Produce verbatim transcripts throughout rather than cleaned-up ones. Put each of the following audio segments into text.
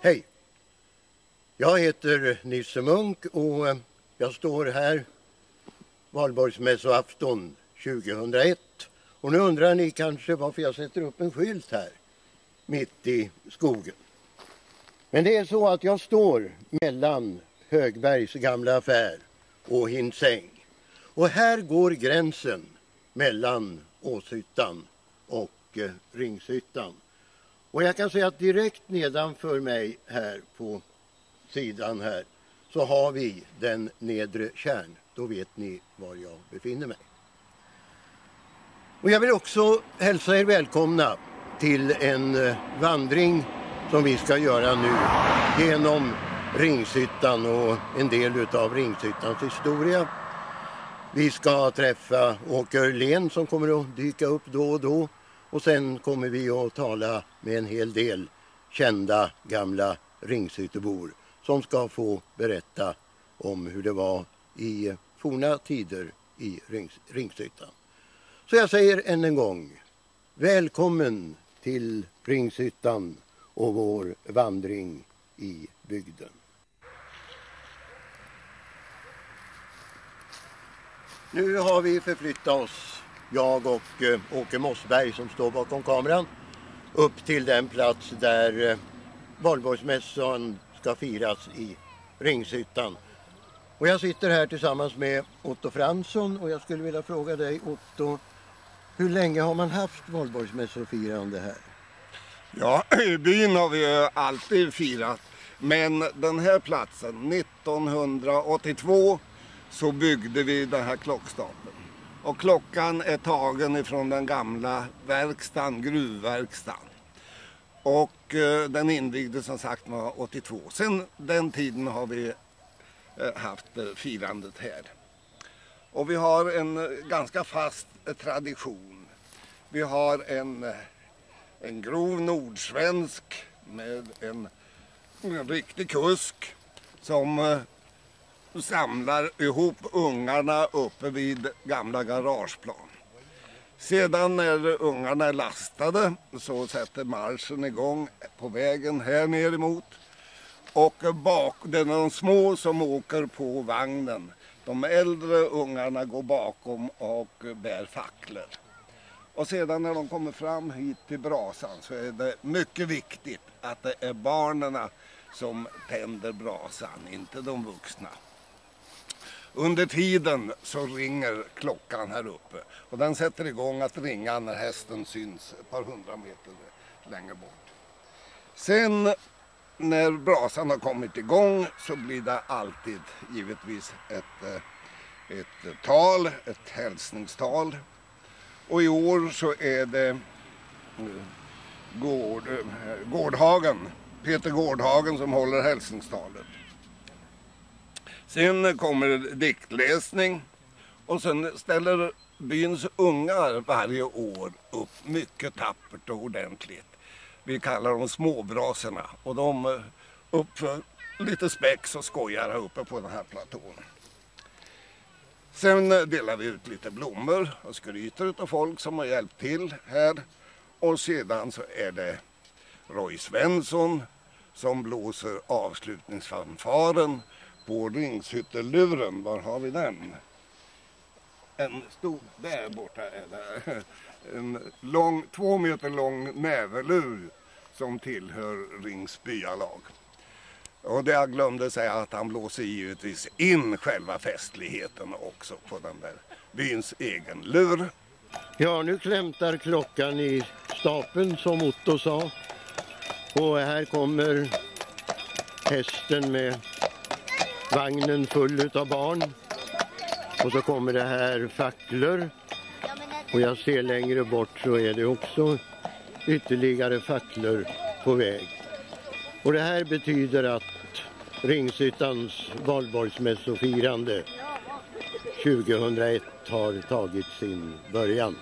Hej! Jag heter Nisse Munk och jag står här valborgsmässoafton tjugohundraett. Och nu undrar ni kanske varför jag sätter upp en skylt här mitt i skogen. Men det är så att jag står mellan Högbergs gamla affär och Hinsäng. Och här går gränsen mellan Åshyttan och eh, Ringshyttan. Och jag kan säga att direkt nedanför mig här på sidan här så har vi den nedre kärn. Då vet ni var jag befinner mig. Och jag vill också hälsa er välkomna till en vandring som vi ska göra nu genom Ringshyttan och en del av Ringshyttans historia. Vi ska träffa Åke Örlén som kommer att dyka upp då och då. Och sen kommer vi att tala med en hel del kända gamla Ringshyttebor som ska få berätta om hur det var i forna tider i Rings, Ringshyttan. Så jag säger än en gång, välkommen till Ringshyttan och vår vandring i bygden. Nu har vi förflyttat oss, jag och eh, Åke Mossberg som står bakom kameran, upp till den plats där eh, valborgsmässan ska firas i Ringshyttan. Och jag sitter här tillsammans med Otto Fransson och jag skulle vilja fråga dig, Otto, hur länge har man haft valborgsmässofirande här? Ja, i byn har vi alltid firat, men den här platsen, nittonhundraåttiotvå, så byggde vi den här klockstapeln. Och klockan är tagen ifrån den gamla verkstaden, gruvverkstaden. Och eh, den invigdes som sagt var åttiotvå. Sen den tiden har vi eh, haft eh, firandet här. Och vi har en eh, ganska fast eh, tradition. Vi har en, eh, en grov nordsvensk med en, en riktig kusk som eh, samlar ihop ungarna uppe vid gamla garageplan. Sedan när ungarna är lastade så sätter marschen igång på vägen här ner emot. Och bak, det är de små som åker på vagnen. De äldre ungarna går bakom och bär facklor. Och sedan när de kommer fram hit till brasan så är det mycket viktigt att det är barnen som tänder brasan, inte de vuxna. Under tiden så ringer klockan här uppe och den sätter igång att ringa när hästen syns ett par hundra meter längre bort. Sen när brasan har kommit igång så blir det alltid givetvis ett, ett tal, ett hälsningstal. Och i år så är det Gård, Gårdhagen, Peter Gårdhagen som håller hälsningstalet. Sen kommer diktläsning och sen ställer byns ungar varje år upp mycket tappert och ordentligt. Vi kallar dem småbraserna och de uppför lite spex och skojar här uppe på den här platån. Sen delar vi ut lite blommor och skryter av folk som har hjälpt till här. Och sedan så är det Roy Svensson som blåser avslutningsfanfaren på Ringshytteluren. Var har vi den? En stor, där borta är det. En lång, två meter lång näverlur som tillhör Rings byalag. Och det jag glömde säga att han blåser givetvis in själva festligheten också på den där byns egen lur. Ja, nu klämtar klockan i stapeln som Otto sa. Och här kommer hästen med vagnen full av barn. Och så kommer det här facklor. Och jag ser längre bort så är det också ytterligare facklor på väg. Och det här betyder att Ringshyttans valborgsmässofirande tjugohundraett har tagit sin början.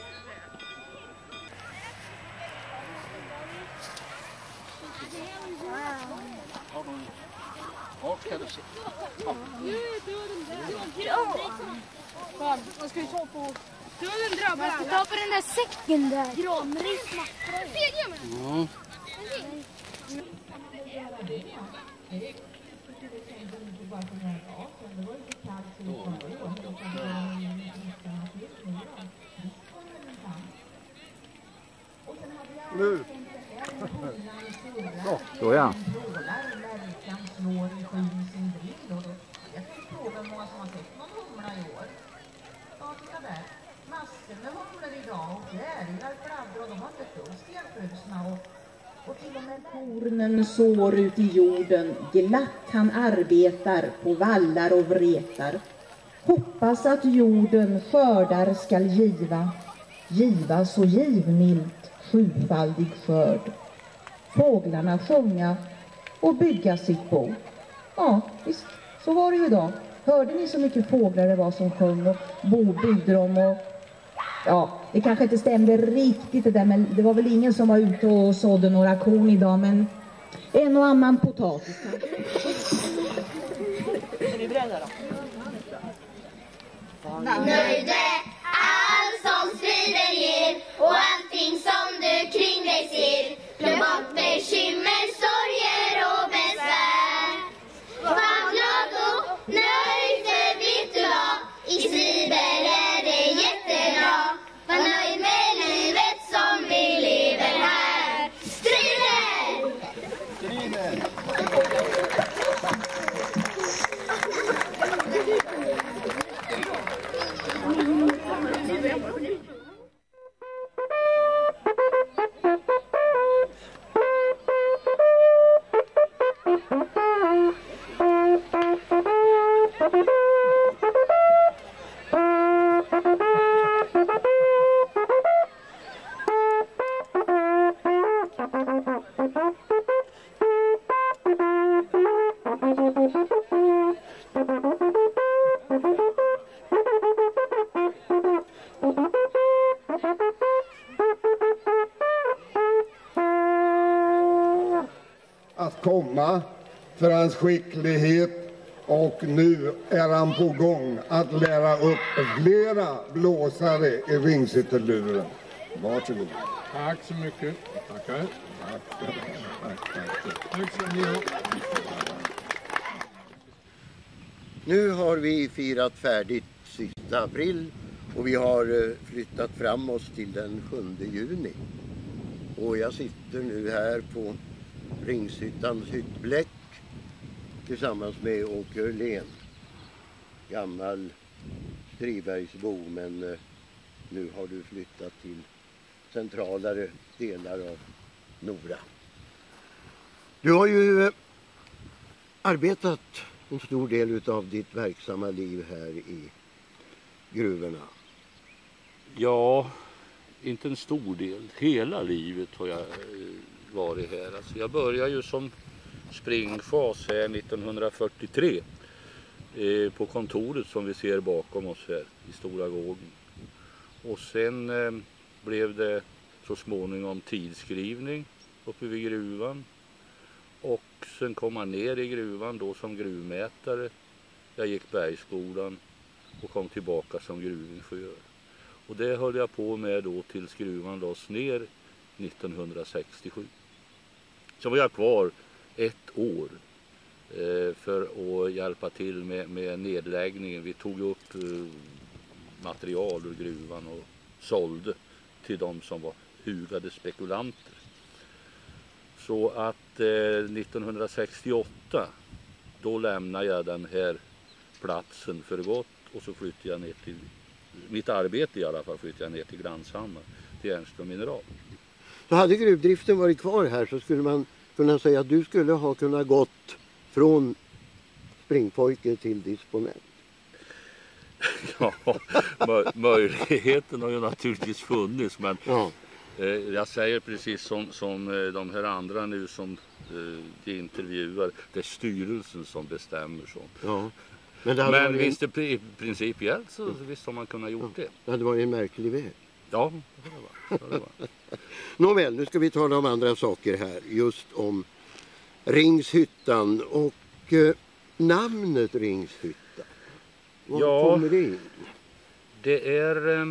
Vad ska vi ta på? Du undrar bara. Jag ska ta på den där säcken där. Granris. Mm. Nu. Så, så ja. Massor med humlor idag och fjärilar fladdrar och de har inte fullt stenfrusna och, och till och med kornen sår ut i jorden. Glatt han arbetar på vallar och vretar. Hoppas att jorden skördar skall giva, giva så givmilt sjufaldig skörd. Fåglarna sjunga och bygga sitt bo. Ja, visst, så var det ju idag. Hörde ni så mycket fåglar det var som sjöng och bo byggde de och ja, det kanske inte stämde riktigt det där, men det var väl ingen som var ute och sådde några korn idag, men en och annan potatis kanske. Är ni beredda då? Nöjde allt som striden ger och allting som du kring dig ser. Glöm bort bekymmer, sorger och besvär. Var glad och nöjd, för vet du vad? I Sibel är det jättebra. Var nöjd med livet som vi lever här. Striden! Striden! Att komma för hans skicklighet, och nu är han på gång att lära upp flera blåsare i Ringsytterluren. Varsågod. Tack så mycket. Tackar. Tack, tack, tack. Tack så mycket. Nu har vi firat färdigt sista april och vi har flyttat fram oss till den sjunde juni. Och jag sitter nu här på Ringshyttans hyttbläck tillsammans med Åke Öhlén, gammal Stribergsbo, men nu har du flyttat till centralare delar av Nora. Du har ju arbetat en stor del av ditt verksamma liv här i gruvorna. Ja, inte en stor del. Hela livet har jag varit här. Alltså jag började ju som springfas här nittonhundrafyrtiotre eh, på kontoret som vi ser bakom oss här i Stora Gården. Och sen eh, blev det så småningom tidskrivning uppe vid gruvan. Och sen kom man ner i gruvan då som gruvmätare. Jag gick bergsskolan och kom tillbaka som gruvingenjör. Och det höll jag på med då tills gruvan lades ner nittonhundrasextiosju. Så var jag kvar ett år eh, för att hjälpa till med, med nedläggningen. Vi tog upp eh, material ur gruvan och sålde till de som var hugade spekulanter. Så att eh, nittonhundrasextioåtta då lämnade jag den här platsen för gott och så flyttade jag ner till, mitt arbete i alla fall, flyttade jag ner till Glanshammar, till Ernström Mineral. Så hade gruvdriften varit kvar här så skulle man kunna säga att du skulle ha kunnat gått från springpojke till disponent. Ja, mö- möjligheten har ju naturligtvis funnits, men Ja. eh, jag säger precis som, som eh, de här andra nu som eh, de intervjuar, det är styrelsen som bestämmer så. Ja. Men, det hade Men varit visst det i principiellt så visst har man kunnat gjort det. det hade varit en märklig väg. Ja, det har det varit. Det har det varit. Nåväl, nu ska vi tala om andra saker här. Just om Ringshyttan och eh, namnet Ringshyttan. Var Ja. kommer det in? Det är eh,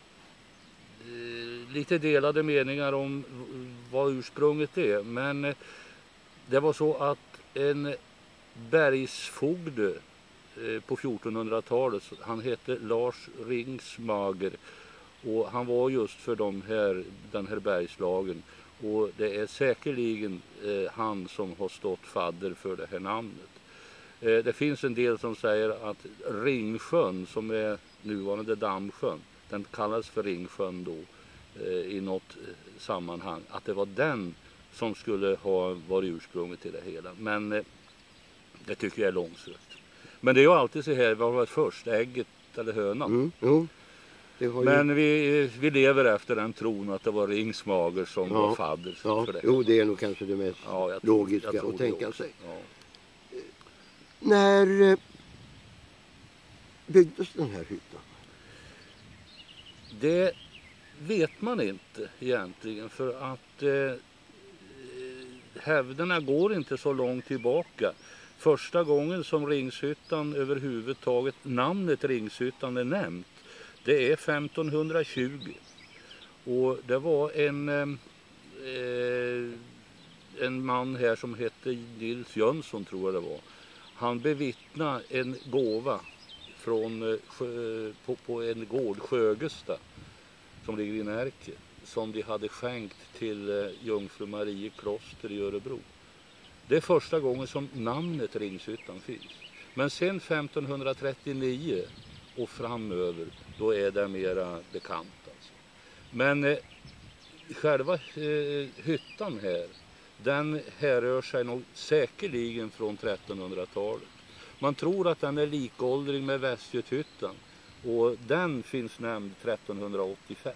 lite delade meningar om vad ursprunget är. Men eh, det var så att en bergsfogde på fjortonhundratalet. Han hette Lars Ringsmager och han var just för de här, den här bergslagen. Och det är säkerligen eh, han som har stått fadder för det här namnet. Eh, det finns en del som säger att Ringsjön, som är nuvarande Dammsjön, den kallas för Ringsjön då eh, i något sammanhang. Att det var den som skulle ha varit ursprunget till det hela. Men eh, det tycker jag är långsökt. Men det är ju alltid så här, vad var det först? Ägget eller hönan? Mm, jo. Det har ju... Men vi, vi lever efter den tron att det var Ringsmager som ja, var fadder ja, för det. Jo, det är nog kanske det mest ja, jag tror, logiska jag tror att tänka sig. Ja. När eh, byggdes den här hyttan? Det vet man inte egentligen, för att eh, hävderna går inte så långt tillbaka. Första gången som Ringshyttan överhuvudtaget, namnet Ringshyttan är nämnt, det är femtonhundratjugo. Och det var en, eh, en man här som hette Nils Jönsson, tror jag det var. Han bevittnade en gåva från, sjö, på, på en gård, Sjögesta, som ligger i Närke, som de hade skänkt till eh, Jungfru Marie kloster i Örebro. Det är första gången som namnet Ringshyttan finns. Men sen femtonhundratrettionio och framöver, då är det mera bekant. Alltså. Men eh, själva eh, hyttan här, den härrör sig nog säkerligen från trettonhundratalet. Man tror att den är likåldrig med Västgöthyttan och den finns nämnd trettonhundraåttiofem.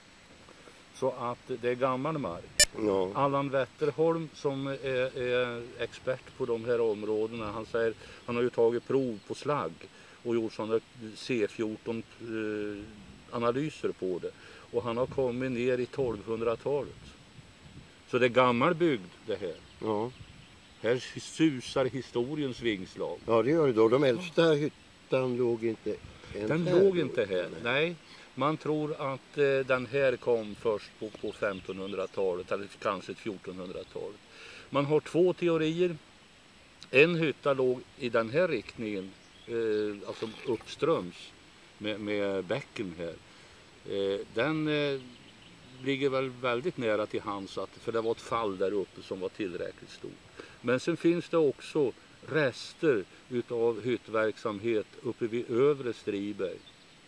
Så att det är gammal mark. Ja. Allan Wetterholm, som är, är expert på de här områdena, han säger, han har ju tagit prov på slagg och gjort sådana C fjorton eh, analyser på det. Och han har kommit ner i tolvhundratalet. Så det är gammal bygd det här. Ja. Här susar historiens vingslag. Ja, det gör det då. De äldsta hyttan låg inte ens Den här. låg inte här, nej. Man tror att eh, den här kom först på, på femtonhundratalet eller kanske fjortonhundratalet. Man har två teorier. En hytta låg i den här riktningen, eh, alltså uppströms med, med bäcken här. Eh, den eh, ligger väl väldigt nära till hands, att, för det var ett fall där uppe som var tillräckligt stort. Men sen finns det också rester utav hyttverksamhet uppe vid övre Striberg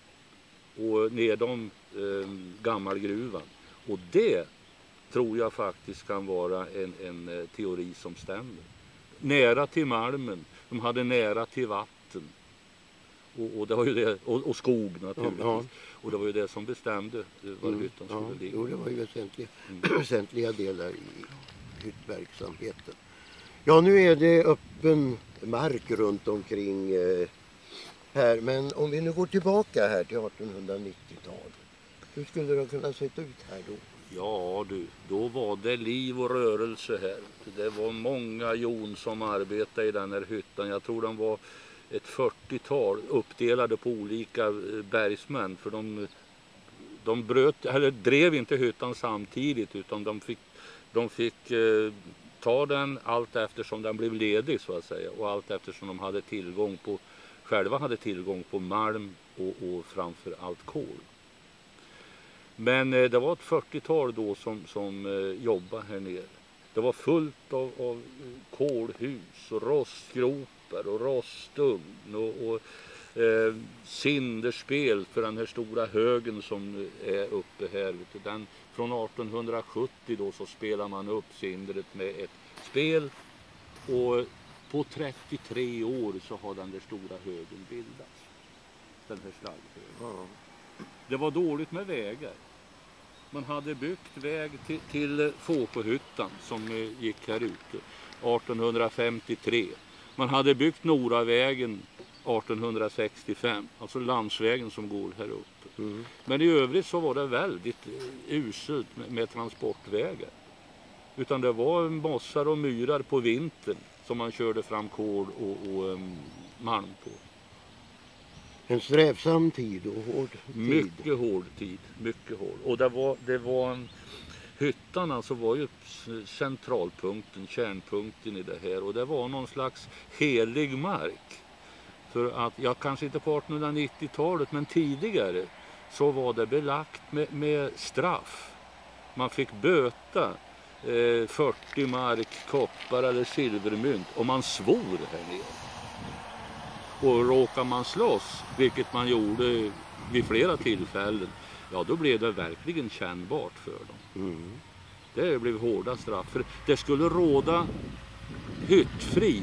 och nedom eh, gammalgruvan. Och det tror jag faktiskt kan vara en, en teori som stämmer. Nära till malmen, de hade nära till vatten. Och, och, det var ju det, och, och skog naturligtvis. Ja, ja. Och det var ju det som bestämde var mm, hyttan skulle ja, ligga. Jo, det var ju väsentliga, mm. väsentliga delar i hyttverksamheten. Ja, nu är det öppen mark runt omkring eh, här. Men om vi nu går tillbaka här till artonhundranittiotalet. Hur skulle det kunna se ut här då? Ja du, då var det liv och rörelse här. Det var många jon som arbetade i den här hyttan. Jag tror de var ett fyrtiotal uppdelade på olika bergsmän. För de, de bröt, eller drev inte hyttan samtidigt, utan de fick, de fick eh, ta den allt eftersom den blev ledig så att säga. Och allt eftersom de hade tillgång på, själva hade tillgång på malm och, och framför allt kol. Men eh, det var ett fyrtiotal då som, som eh, jobbade här nere. Det var fullt av, av kolhus och rostgropar och rostugn och, och eh, cinderspel för den här stora högen som är uppe här. Den, från artonhundrasjuttio då så spelar man upp cindret med ett spel och på trettiotre år så har den där stora högen bildats. Den här slagghögen. Ja. Det var dåligt med vägar. Man hade byggt väg till, till Fåsjöhyttan som gick här ute artonhundrafemtiotre. Man hade byggt Noravägen artonhundrasextiofem, alltså landsvägen som går här uppe. Mm. Men i övrigt så var det väldigt uselt med, med transportvägar. Utan det var mossar och myrar på vintern som man körde fram kol och, och um, malm på. En strävsam tid och hård tid. Mycket hård tid, mycket hård. Och det var, det var en, hyttan alltså var ju centralpunkten, kärnpunkten i det här. Och det var någon slags helig mark. För att, ja kanske inte på artonhundranittiotalet men tidigare så var det belagt med, med straff. Man fick böta eh, fyrtio mark koppar eller silvermynt om man svor här nere. Och råkar man slåss, vilket man gjorde vid flera tillfällen, ja då blev det verkligen kännbart för dem. Mm. Det blev hårda straff. För det skulle råda hyttfrid.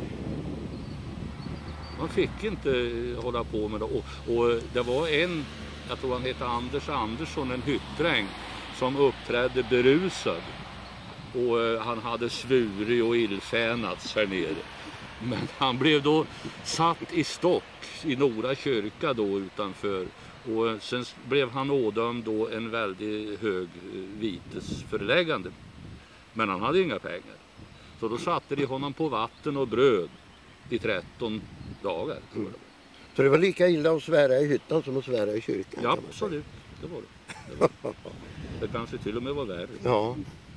Man fick inte hålla på med det. Och, och det var en, jag tror han heter Anders Andersson, en hyttdräng som uppträdde berusad. Och han hade svurit och illfänats här nere. Men han blev då satt i stock i Nora kyrka då utanför. Och sen blev han ådömd då en väldigt hög vitesförläggande. Men han hade inga pengar. Så då satte de honom på vatten och bröd i tretton dagar. Tror jag. Så det var lika illa att svära i hyttan som att svära i kyrkan? Ja, absolut. Det var det. Det, var det. Det kanske till och med var värre. Ja.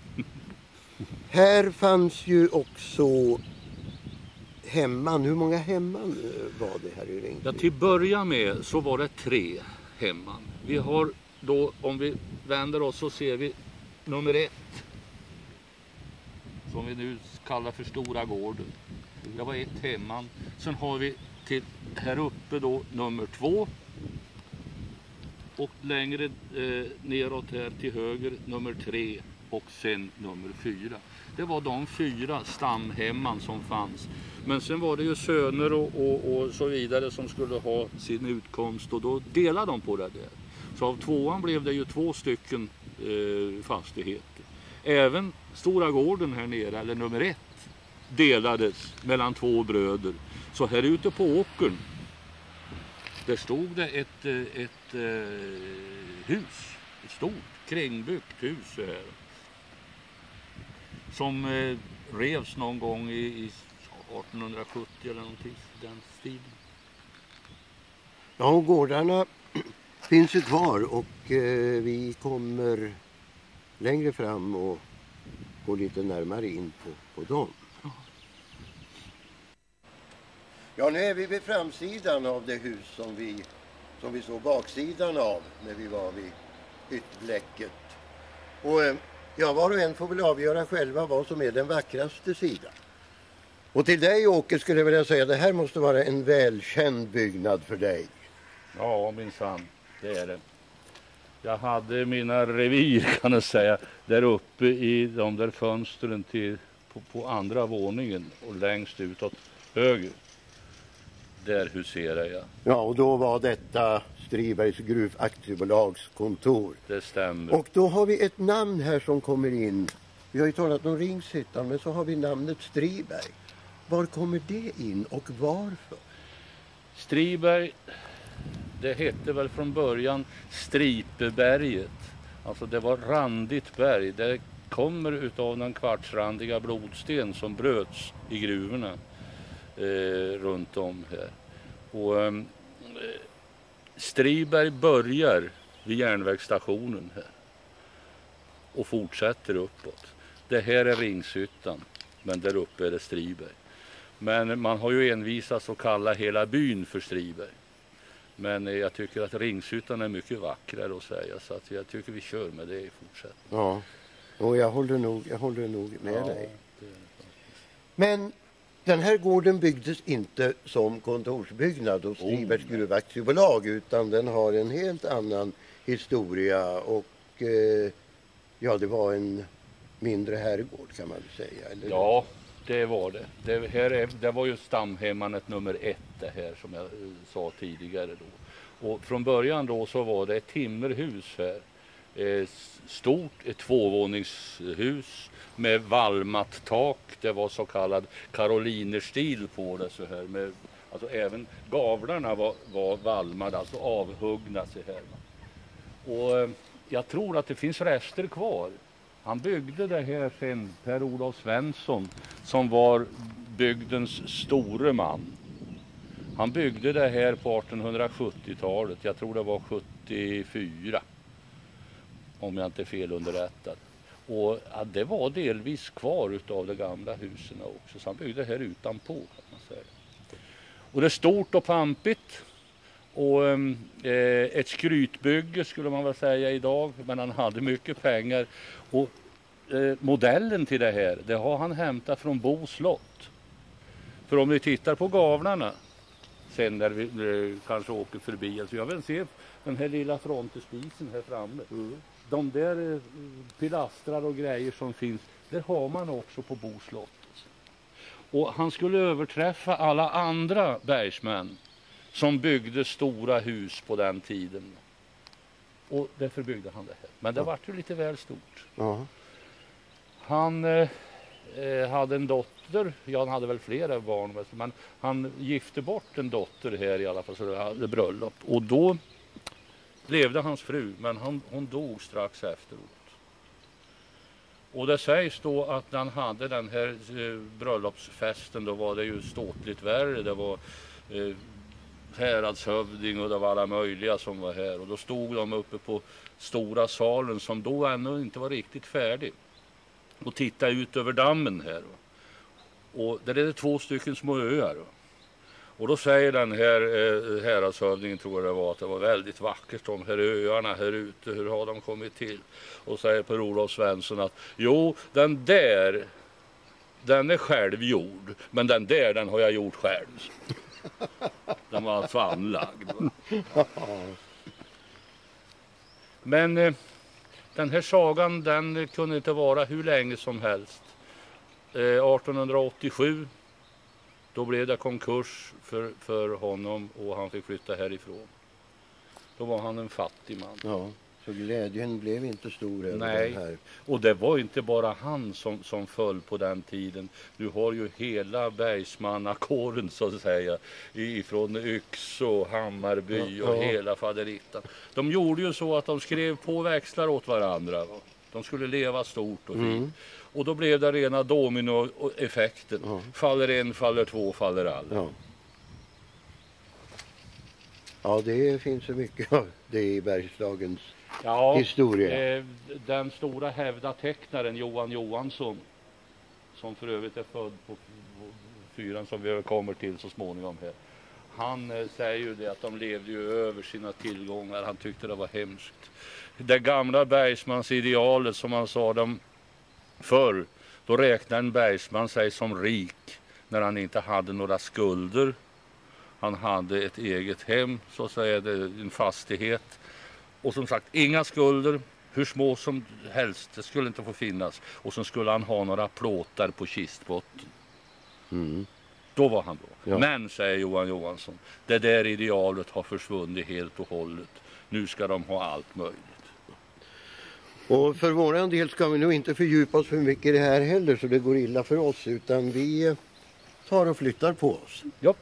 Här fanns ju också hemman. Hur många hemman var det här i Rinkeby? Ja, till början med så var det tre hemman. Vi har då, om vi vänder oss så ser vi nummer ett. Som vi nu kallar för Stora gården. Det var ett hemman. Sen har vi till här uppe då nummer två. Och längre eh, neråt här till höger nummer tre och sen nummer fyra. Det var de fyra stamhemman som fanns. Men sen var det ju söner och, och, och så vidare som skulle ha sin utkomst och då delade de på det där. Så av tvåan blev det ju två stycken eh, fastigheter. Även Stora gården här nere, eller nummer ett, delades mellan två bröder. Så här ute på åkern, där stod det ett, ett, ett hus, ett stort kringbyggt hus här. Som eh, revs någon gång i, i artonhundrasjuttio eller någonting, den stilen. Ja, gårdarna finns ju kvar och eh, vi kommer längre fram och gå lite närmare in på, på dem. Ja, nu är vi vid framsidan av det hus som vi, som vi såg baksidan av när vi var vid hyttbläcket. Och eh, ja, var och en får väl avgöra själva vad som är den vackraste sidan. Och till dig, Åke, skulle jag vilja säga att det här måste vara en välkänd byggnad för dig. Ja, minsann, det är det. Jag hade mina revir, kan jag säga, där uppe i de där fönstren till, på, på andra våningen och längst utåt höger. Där huserar jag. Ja, och då var detta Stribergs gruvaktiebolags kontor. Det stämmer. Och då har vi ett namn här som kommer in. Vi har ju talat om Ringshyttan, men så har vi namnet Striberg. Var kommer det in och varför? Striberg, det hette väl från början Stripeberget. Alltså det var randigt berg. Det kommer utav den kvartsrandiga blodsten som bröts i gruvorna eh, runt om här. Och eh, Striberg börjar vid järnvägsstationen här och fortsätter uppåt. Det här är Ringshyttan, men där uppe är det Striberg. Men man har ju envisats att kalla hela byn för Striberg. Men jag tycker att Ringshyttan är mycket vackrare att säga, så att jag tycker vi kör med det i fortsättningen. Ja, och jag håller nog, jag håller nog med ja, dig. Det... Men den här gården byggdes inte som kontorsbyggnad hos Stribergs oh, gruvaktiebolag, utan den har en helt annan historia och eh, ja, det var en mindre herrgård kan man säga. Eller? Ja, det var det. Det, här är, det var ju stamhemmanet nummer ett det här som jag sa tidigare då. Och från början då så var det ett timmerhus här. Eh, stort, ett tvåvåningshus med valmat tak. Det var så kallad karolinerstil på det så här. Med, alltså även gavlarna var, var valmade, alltså avhuggna så här. Och eh, jag tror att det finns rester kvar. Han byggde det här sen, Per-Olof Svensson, som var bygdens store man. Han byggde det här på artonhundrasjuttiotalet, jag tror det var sjuttiofyra, om jag inte är fel underrättad. Och ja, det var delvis kvar utav de gamla husen också. Så han byggde här utanpå, kan man säga. Och det är stort och pampigt. Och eh, ett skrytbygge skulle man väl säga idag. Men han hade mycket pengar. Och eh, modellen till det här, det har han hämtat från Bo slott. För om ni tittar på gavlarna sen när vi eh, kanske åker förbi. Alltså jag vill se den här lilla frontespisen här framme. Mm. De där eh, pilastrar och grejer som finns, det har man också på Bo slott. Och han skulle överträffa alla andra bergsmän som byggde stora hus på den tiden. Och därför byggde han det här. Men det ja. var ju lite väl stort. Ja. Han eh, hade en dotter, ja han hade väl flera barn, men han gifte bort en dotter här i alla fall, så det hade bröllop. Och då levde hans fru, men han, hon dog strax efteråt. Och det sägs då att när han hade den här eh, bröllopsfesten, då var det ju ståtligt värre. Det var eh, häradshövding och det var alla möjliga som var här. Och då stod de uppe på stora salen som då ännu inte var riktigt färdig. Och tittade ut över dammen här. Och där är det två stycken små öar. Och då säger den här eh, häradshövdingen, tror jag det var, att det var väldigt vackert, de här öarna här ute, hur har de kommit till? Och säger Per-Olof Svensson att jo, den där, den är självgjord, men den där, den har jag gjort själv. Den var alltså anlagd. Men eh, den här sagan, den kunde inte vara hur länge som helst. Eh, arton åttiosju, då blev det konkurs för, för honom och han fick flytta härifrån. Då var han en fattig man. Ja, så glädjen blev inte stor över Nej, den här. Och det var inte bara han som, som föll på den tiden. Du har ju hela bergsmannakåren så att säga. Ifrån Yxå, Hammarby och ja, ja. hela faderittan. De gjorde ju så att de skrev på växlar åt varandra. De skulle leva stort och fint. Mm. Och då blev det rena dominoeffekten. Ja. Faller en, faller två, faller alla. Ja. Ja, det finns så mycket av det i Bergslagens ja, historia. Eh, den stora hävdatecknaren Johan Johansson, som för övrigt är född på fyran som vi kommer till så småningom här. Han eh, säger ju det att de levde ju över sina tillgångar. Han tyckte det var hemskt. Det gamla bergsmansidealet som han sa dem förr, då räknade en bergsman sig som rik när han inte hade några skulder. Han hade ett eget hem, så att säga, en fastighet. Och som sagt, inga skulder, hur små som helst, det skulle inte få finnas. Och så skulle han ha några plåtar på kistbotten. Mm. Då var han då. Ja. Men, säger Johan Johansson, det där idealet har försvunnit helt och hållet. Nu ska de ha allt möjligt. Och för våran del ska vi nog inte fördjupa oss för mycket i det här heller så det går illa för oss, utan vi tar och flyttar på oss. Ja.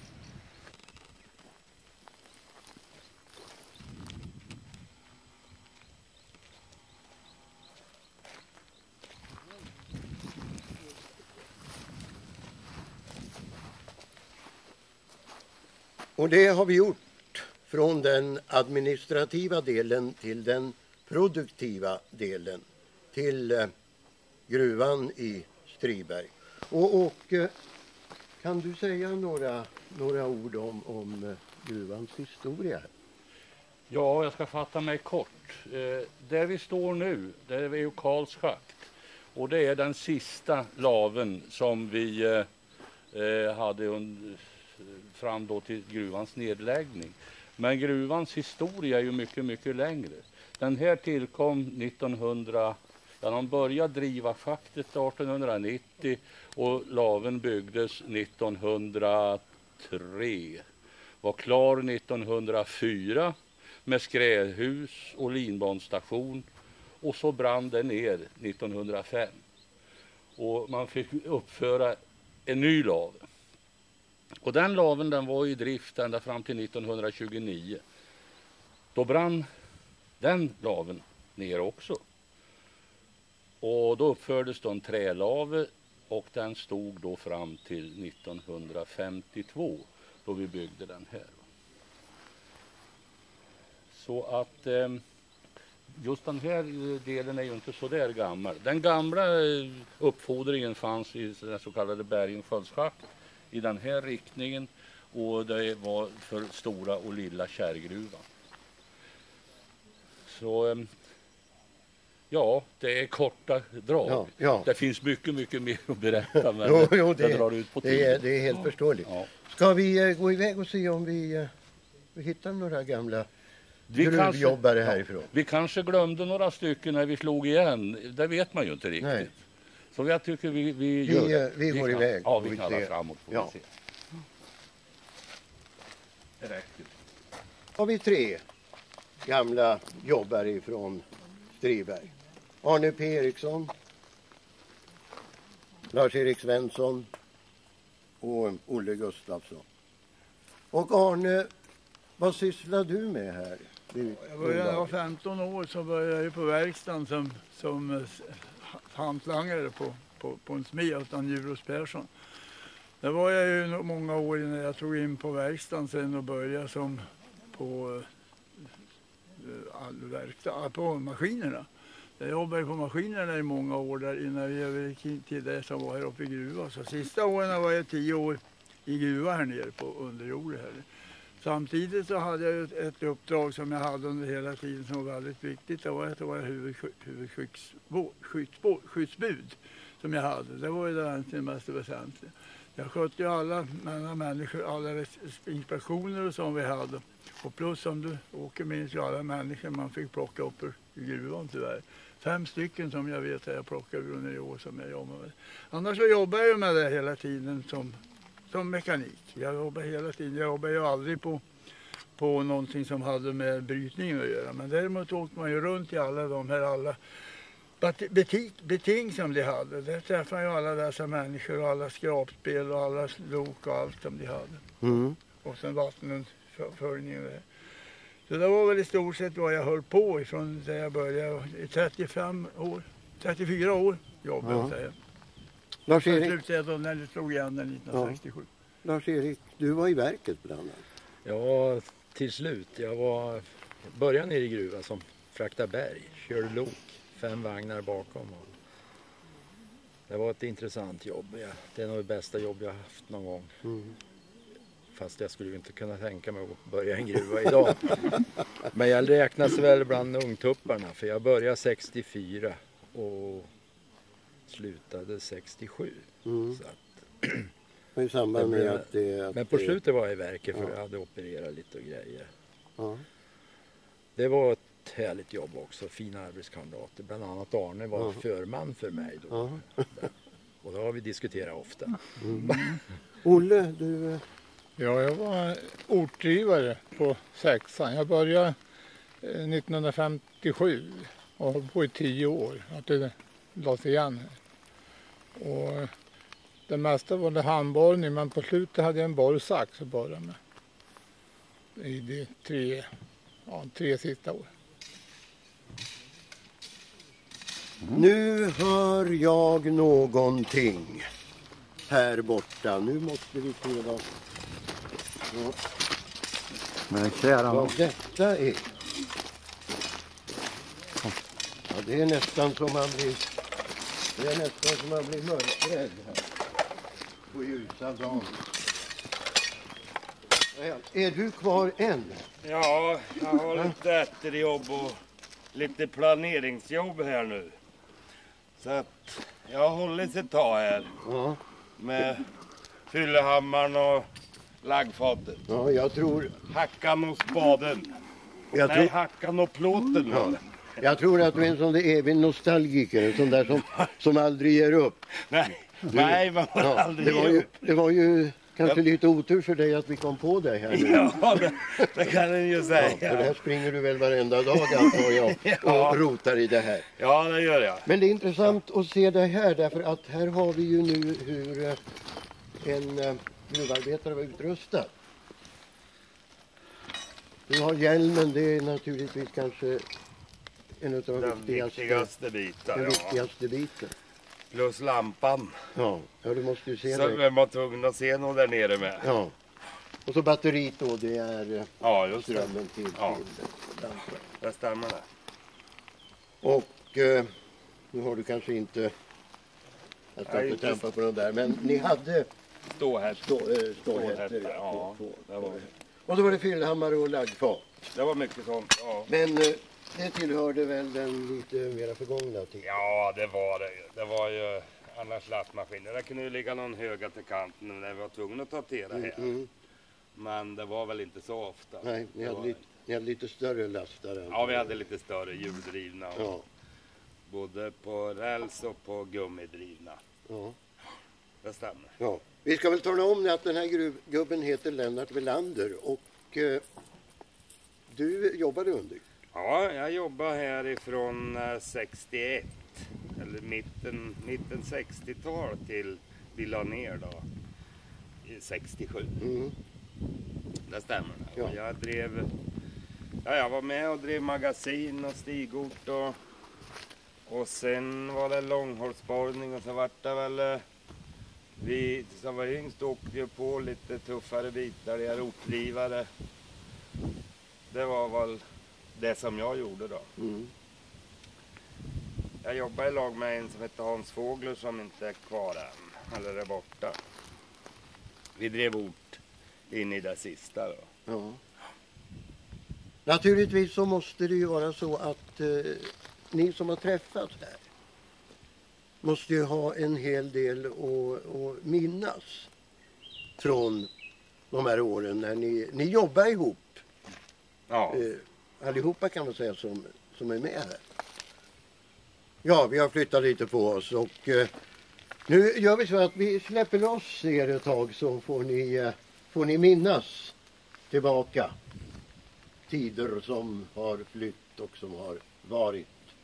Och det har vi gjort från den administrativa delen till den produktiva delen, till eh, gruvan i Striberg. Och, och eh, kan du säga några, några ord om, om eh, gruvans historia? Ja, jag ska fatta mig kort. Eh, där vi står nu, det är ju Karls schakt. Och det är den sista laven som vi eh, hade under, fram då till gruvans nedläggning. Men gruvans historia är ju mycket, mycket längre. Den här tillkom nittonhundra, ja, de började driva schaktet arton nittio och laven byggdes nittonhundratre. Var klar nittonhundrafyra med skrähus och linbanstation och så brann den ner nittonhundrafem. Och man fick uppföra en ny lav. Och den laven, den var i drift ända fram till nittonhundratjugonio. Då brann den laven ner också. Och då uppfördes då en trälave och den stod då fram till nittonhundrafemtiotvå då vi byggde den här. Så att eh, just den här delen är ju inte så där gammal. Den gamla uppfodringen fanns i den så kallade Bergensköldsschakt i den här riktningen, och det var för stora och lilla kärrgruvan. Så ja, det är korta drag. Ja, ja. Det finns mycket, mycket mer att berätta, men jo, jo, det, det drar ut på tiden. Det är, det är helt ja. förståeligt. Ja. Ska vi uh, gå iväg och se om vi, uh, vi hittar några gamla vi gruvjobbare kanske, härifrån? Ja, vi kanske glömde några stycken när vi slog igen. Det vet man ju inte riktigt. Nej. Så jag tycker vi, vi gör vi, uh, vi, vi går kan, iväg. Ja, vi knallar framåt. Får ja. vi se. Det räcker. Har vi tre gamla jobbare ifrån Striberg. Arne P. Eriksson, Lars-Erik Svensson och Olle Gustafsson. Och Arne, vad sysslar du med här? Du, jag började, jag var femton år, så började jag på verkstaden som, som hantlangare på, på, på en smed utan Djuros Persson. Där var jag ju många år när jag tog in på verkstaden sen och började som på all verkstad, på maskinerna. Jag jobbade på maskinerna i många år där innan vi övergick till det som var här uppe i gruvan. Så sista åren var jag tio år i gruva här nere på underjorden här. Samtidigt så hade jag ett, ett uppdrag som jag hade under hela tiden som var väldigt viktigt. Det var att vara huvudskyddsbud som jag hade. Det var ju det, det mest väsentliga. Jag skötte ju alla människor, alla inspektioner och som vi hade. Och plus som du åker minns ju alla människor man fick plocka upp ur gruvan tyvärr. Fem stycken som jag vet att jag plockade under i år som jag jobbar med. Annars så jobbar jag med det hela tiden som, som mekanik. Jag jobbar hela tiden. Jag jobbar ju aldrig på, på någonting som hade med brytningen att göra. Men däremot åkte man ju runt i alla de här alla beting, beting som de hade. Där träffade jag alla dessa människor och alla skrapspel och alla lok och allt som de hade. Mm. Och sen vattenföringen där. Så det var väl i stort sett vad jag höll på ifrån där jag började. I trettiofem år, trettiofyra år jobbade jag. Ja. Lars-Erik. Jag slutade när det slog igen den nittonhundrasextiosju. Ja. Lars-Erik, du var i verket bland annat. Ja, till slut. Jag var började nere i gruvan som fraktade berg, körde lok, fem vagnar bakom. Det var ett intressant jobb. Det är nog det bästa jobb jag haft någon gång. Mm. Fast jag skulle inte kunna tänka mig att börja en gruva idag. Men jag räknas väl bland ungtupparna. För jag började sextiofyra och slutade sextiosju. Mm. Så att, och i samband med att det, att men på slutet var jag i verket för ja. Jag hade opererat lite och grejer. Ja. Det var ett härligt jobb också. Fina arbetskamrater. Bland annat Arne var ja. förman för mig då. Ja. Och då har vi diskuterat ofta. Mm. Olle, du... Ja, jag var ortdrivare på sexan. Jag började nittonhundrafemtiosju och höll på i tio år att det lades igen. Och det mesta var det handborrning, men på slutet hade jag en borrsax att borra med. I de tre, ja, tre sista år. Mm. Nu hör jag någonting här borta. Nu måste vi se vad... Ja. Men kära vad detta är. Ja, det är nästan som man blir det är nästan som man blir mörkrädd här på ljusa dagen. Ja, är du kvar än? Ja, jag har lite efterjobb och lite planeringsjobb här nu. Så att jag har hållit ett tag här. Ja. Med fyllehammaren och laggfatet. Ja, jag tror... Hackan och spaden. Jag Nej, tror... hackan och plåten. Ja. Jag tror att du är en sån där evig nostalgiker. En sån där som, som aldrig ger upp. Nej, du... Nej man får ja, aldrig det var ge ju, upp. Det var ju kanske ja. lite otur för dig att vi kom på dig här nu. Ja, det, det kan den ju säga. Ja, för det här springer du väl varenda dag antar jag ja. och rotar i det här. Ja, det gör jag. Men det är intressant att se det här därför att här har vi ju nu hur en gruvarbetare var utrustad. Du har hjälmen, det är naturligtvis kanske en av de den viktigaste, viktigaste biten. Den viktigaste biten. Plus lampan. Ja, ja du måste ju se så det. Så var tvungen att se något där nere med. Ja. Och så batteriet då, det är ja, just strömmen till. Ja, det stämmer det. Och eh, nu har du kanske inte, jag ska inte trampa på den där, men ni hade ståhättor. Stå, äh, ståhättor. Ja, det var det. Och då var det fyllhammare och laggfat. Det var mycket sånt, ja. Men eh, det tillhörde väl den lite mera förgångna tiden? Ja, det var det. Det var ju annars lastmaskiner. Det kunde ju ligga någon höga till kanten när vi var tvungna att tatera här. Mm, mm. Men det var väl inte så ofta. Nej, ni hade, var... lite, ni hade lite större lastare. Ja, vi hade lite större hjuldrivna. Och ja. Både på räls och på gummidrivna. Ja. Det stämmer. Ja. Vi ska väl tala om att den här gruvgubben heter Lennart Welander och eh, du jobbade under? Ja, jag jobbar härifrån eh, sextioett, eller mitten, mitten sextiotal till vi la ner då, i sextiosju. Mm. Det stämmer. Ja. Och jag drev, ja, jag var med och drev magasin och stigort och, och sen var det långhållsborrning och så vart det väl, eh, vi som var yngst åkte ju på lite tuffare bitar, jag rotdrivare. Det var väl det som jag gjorde då. Mm. Jag jobbar i lag med en som heter Hans Fågler som inte är kvar än, eller är borta. Vi drev ort in i det sista då. Ja. Naturligtvis så måste det ju vara så att eh, ni som har träffats här måste ju ha en hel del att, att minnas från de här åren när ni, ni jobbar ihop. Ja. Eh, allihopa kan man säga som, som är med här. Ja, vi har flyttat lite på oss och eh, nu gör vi så att vi släpper loss er ett tag så får ni, eh, får ni minnas tillbaka tider som har flytt och som har varit.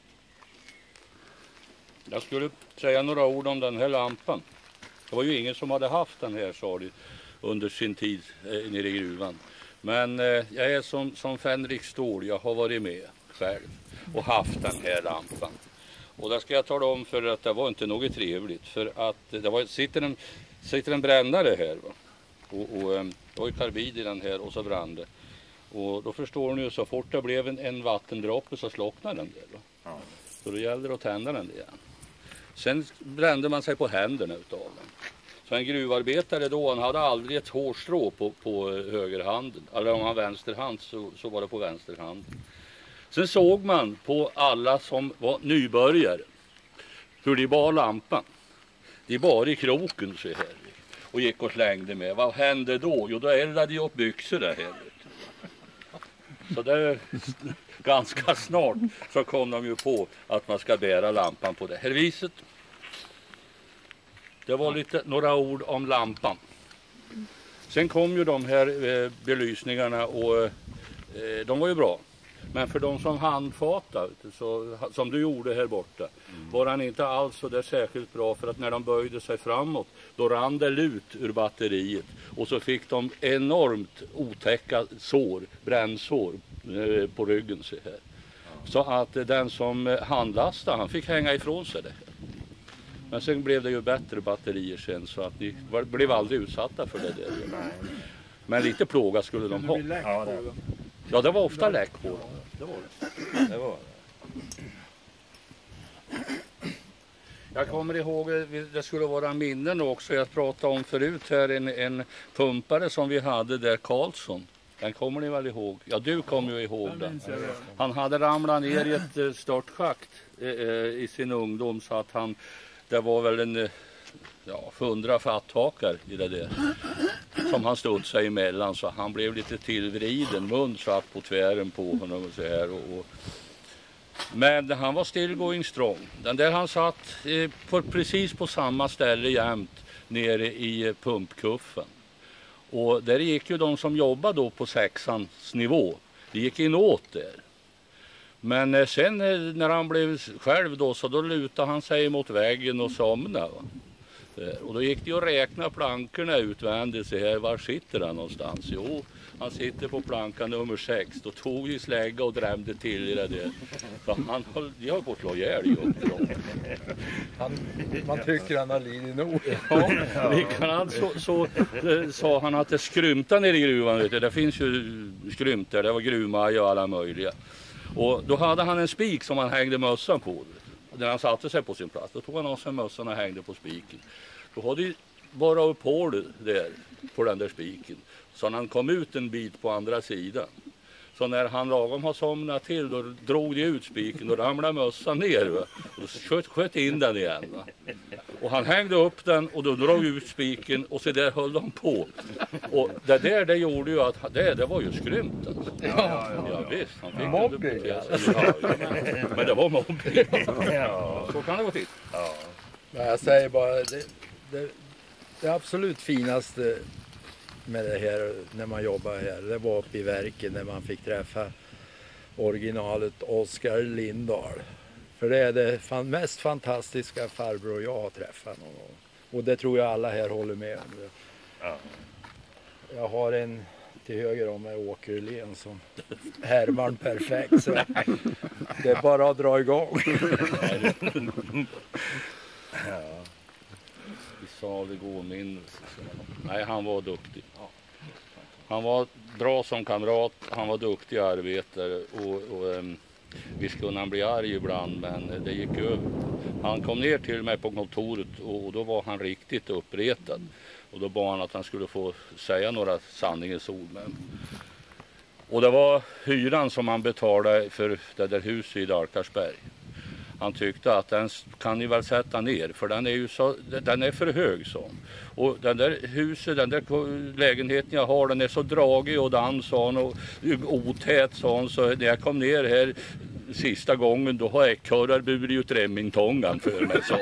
Jag skulle säga några ord om den här lampan. Det var ju ingen som hade haft den här, sa du, under sin tid eh, nere i gruvan. Men eh, jag är som, som Fänrik Ståhl, jag har varit med själv och haft den här lampan. Och där ska jag tala om för att det var inte något trevligt. För att det var, sitter, en, sitter en brännare här va. Och, och eh, det var ju karbid i den här och så brann det. Och då förstår ni ju, så fort det blev en, en vattendroppe så slocknade den där va. Ja. Så då gällde det att tända den igen. Sen brände man sig på händerna utav den. Så en gruvarbetare då, han hade aldrig ett hårstrå på, på högerhanden. Eller om han vänsterhand så, så var det på vänsterhanden. Sen såg man på alla som var nybörjare hur de bar lampan. De bar i kroken så här. Och gick och slängde med. Vad hände då? Jo, då eldade de upp byxor där här. Så det ganska snart så kom de ju på att man ska bära lampan på det här viset. Det var lite några ord om lampan. Sen kom ju de här eh, belysningarna och eh, de var ju bra. Men för de som handfatade, så, som du gjorde här borta, mm. var han inte alls så där särskilt bra, för att när de böjde sig framåt då rann det ut ur batteriet och så fick de enormt otäcka sår, brännsår eh, på ryggen så här. Ja. Så att eh, den som handlastade, han fick hänga ifrån sig det här. Men sen blev det ju bättre batterier sen så att ni var, blev aldrig utsatta för det där. Men lite plåga skulle de ha. Ja, det, ja, det var ofta läck på dem. Det var det. Det var det. Jag kommer ihåg, det skulle vara minnen också. Jag pratade om förut här en, en pumpare som vi hade där, Karlsson. Den kommer ni väl ihåg? Ja, du kommer ju ihåg den. Han hade ramlat ner i ett störtschakt eh, i sin ungdom så att han, det var väl en ja, hundra fatthakar i det där som han stod sig emellan, så han blev lite tillvriden, mun satt på tvären på honom och så här. Och, och. Men han var still going strong. Den där han satt eh, på, precis på samma ställe jämt nere i eh, pumpkuffen. Och där gick ju de som jobbade då på sexans nivå, det gick in åt där. Men eh, sen eh, när han blev själv då, så då lutade han sig mot väggen och somnade. Va? Där. Och då gick det ju att räkna plankorna utvändigt så här, var sitter han någonstans? Jo, han sitter på planka nummer sex. Då tog vi slägga och drämde till i det där. Så han höll, de höll på att slå ihjäl i uppdrag. Man tycker han har lidit nog. Ja, likadant så, så eh, sa han att det skrymta nere i gruvan. Vet du. Det finns ju skrymt där, det var gruvmaj och alla möjliga. Och då hade han en spik som han hängde mössan på. När han satte sig på sin plats. Då tog han av sig mössan och hängde på spiken. Då hade ju bara upp hålet där på den där spiken. Så när han kom ut en bit på andra sidan. Så när han lagom har somnat till, då drog de ut spiken och ramlade mössan ner. Va? Och då sköt, sköt in den igen. Va? Och han hängde upp den och då drog ut spiken och så där höll de på. Och det där det gjorde ju att det, det var ju skrymt. Alltså. Ja, ja, ja, ja. Ja visst, han fick mobbing. Ja, ja. Men det var mobbing. Ja. Så kan det gå till. Ja. Men jag säger bara, det, det, det absolut finaste med det här när man jobbar här, det var uppe i verket när man fick träffa originalet Oskar Lindahl. För det är det fan, mest fantastiska farbror jag har träffat någon gång. Och det tror jag alla här håller med om. Ja. Jag har en till höger om mig, Åker Len, som härman perfekt. Så det är bara att dra igång. Ja. Vi sa det går min. Nej, han var duktig. Han var bra som kamrat, han var duktig arbetare och, och um, visst kunde han bli arg ibland, men det gick över. Han kom ner till mig på kontoret och, och då var han riktigt uppretad. Och då bad han att han skulle få säga några sanningens ord med honom. Och det var hyran som han betalade för det där huset i Dalkarsberg. Han tyckte att den kan ni väl sätta ner, för den är ju så, den är för hög så. Och den där huset, den där lägenheten jag har, den är så dragig och dan sa han, och otät sa han, så när jag kom ner här sista gången då har ekorrar burit ut Remingtongan för mig så.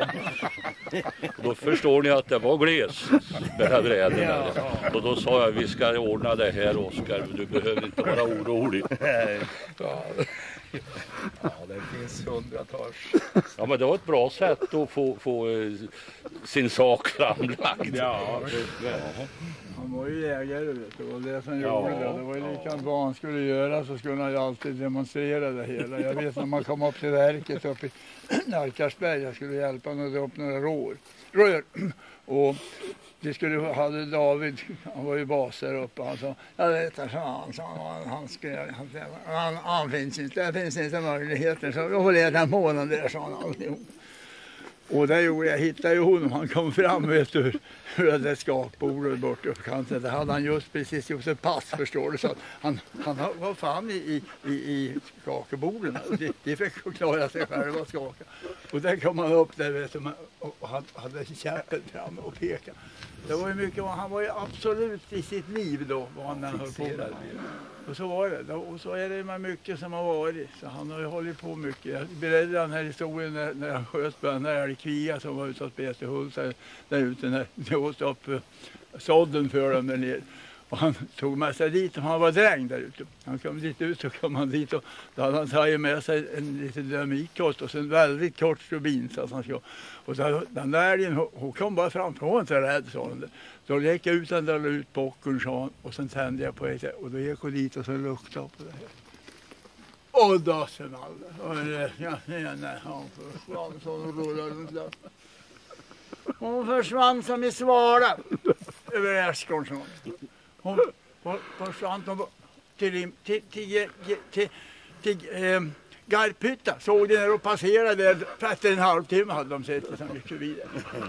Då förstår ni att det var gles med bräderna. Och då sa jag, vi ska ordna det här Oskar, du behöver inte vara orolig. Ja. Ja, det finns hundratals. Ja, men det var ett bra sätt att få, få uh, sin sak framlagd. Ja, ja. Han var ju jägare, vet du, och det som ja, gjorde det. Det var ju likadant vad han skulle göra, så skulle han ju alltid demonstrera det hela. Jag vet när man kom upp till verket uppe i Dalkarsberg, jag skulle hjälpa honom att dra upp några rör. rör. Och det skulle hade David, han var ju bas där uppe, han sa, jag vet att han, han, han, skulle, han, han, han finns inte, det finns inte möjligheter, så jag får leda en månad där, sa han alltihop. Och där gjorde jag, hittade ju honom, han kom fram, vet du, hur det skakbordet bort upp kanten, det hade han just precis gjort ett pass, förstår du, så att han, han var fan i, i, i, i skakeborden, det, det fick förklara sig själv att skaka. Och där kom han upp där, vet du, och han hade käppen fram och pekade. Det var ju mycket, han var ju absolut i sitt liv då, vad han höll på med. Och så var det, och så är det med mycket som har varit, så han har ju hållit på mycket. Jag berättade den här historien när, när han sköt på den där älgkvia som var ute hos Betehult där ute, när det åt upp sådden för dem där nere. Och han tog med sig dit, och han var dräng där ute. Han kom dit ut, så kom han dit, och då hade han tagit med sig en liten dynamikkost och sen en väldigt kort stubin. Så han ska. Och så, den där älgen, hon kom bara fram, hon var inte rädd, sa han. Då gick jag ut den där ut bocken, sa han, och sen tände jag på det, och då gick jag dit och så luktade på det här. Och då sen alla, och det, ja, nej, nej, han försvann så och rullade runt där. Hon försvann som i svara över ärskån, sa han. Hon försvann till, till, till, till, till, till eh, Garphytta. Såg det när de passerade. Efter en halvtimme hade de sett det som gick vidare.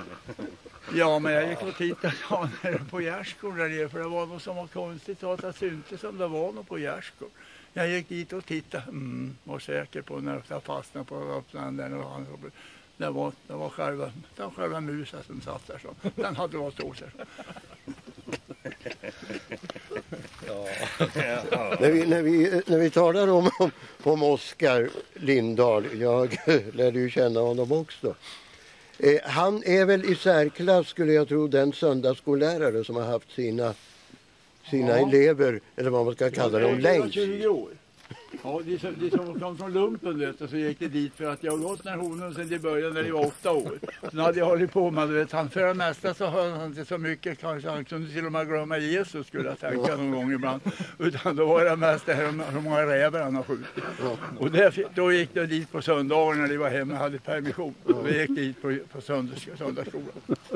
Ja, men jag gick och tittade på Gärskor där nere. För det var något som var konstigt. Så att det syntes som det var något på Gärskor. Jag gick dit och tittade. Mm, var säker på när jag fastnade på öppnanden. Det var, det var själva, det var själva musen som satt där. Så. Den hade varit stor sig. Ja. när, vi, när, vi, när vi talar om, om, om Oskar Lindahl, jag lärde ju känna honom också. Eh, han är väl i särklass, skulle jag tro, den söndagsskollärare som har haft sina, sina ja. elever, eller vad man ska kalla dem, längst. tjugo år. Ja, de som, de som kom från lumpen, vet du, så gick det dit för att jag har gått när honom sedan i början när de var åtta år. Sen hade jag hållit på med, vet, han för det mesta så hörde han inte så mycket, kanske han kunde till och med glömma Jesus, skulle jag tänka någon gång ibland. Utan då var det mest det här hur många rävar han har skjutit. Och där, då gick det dit på söndagar när de var hemma och hade permission. Och vi gick dit på, på söndags, söndagsskolan.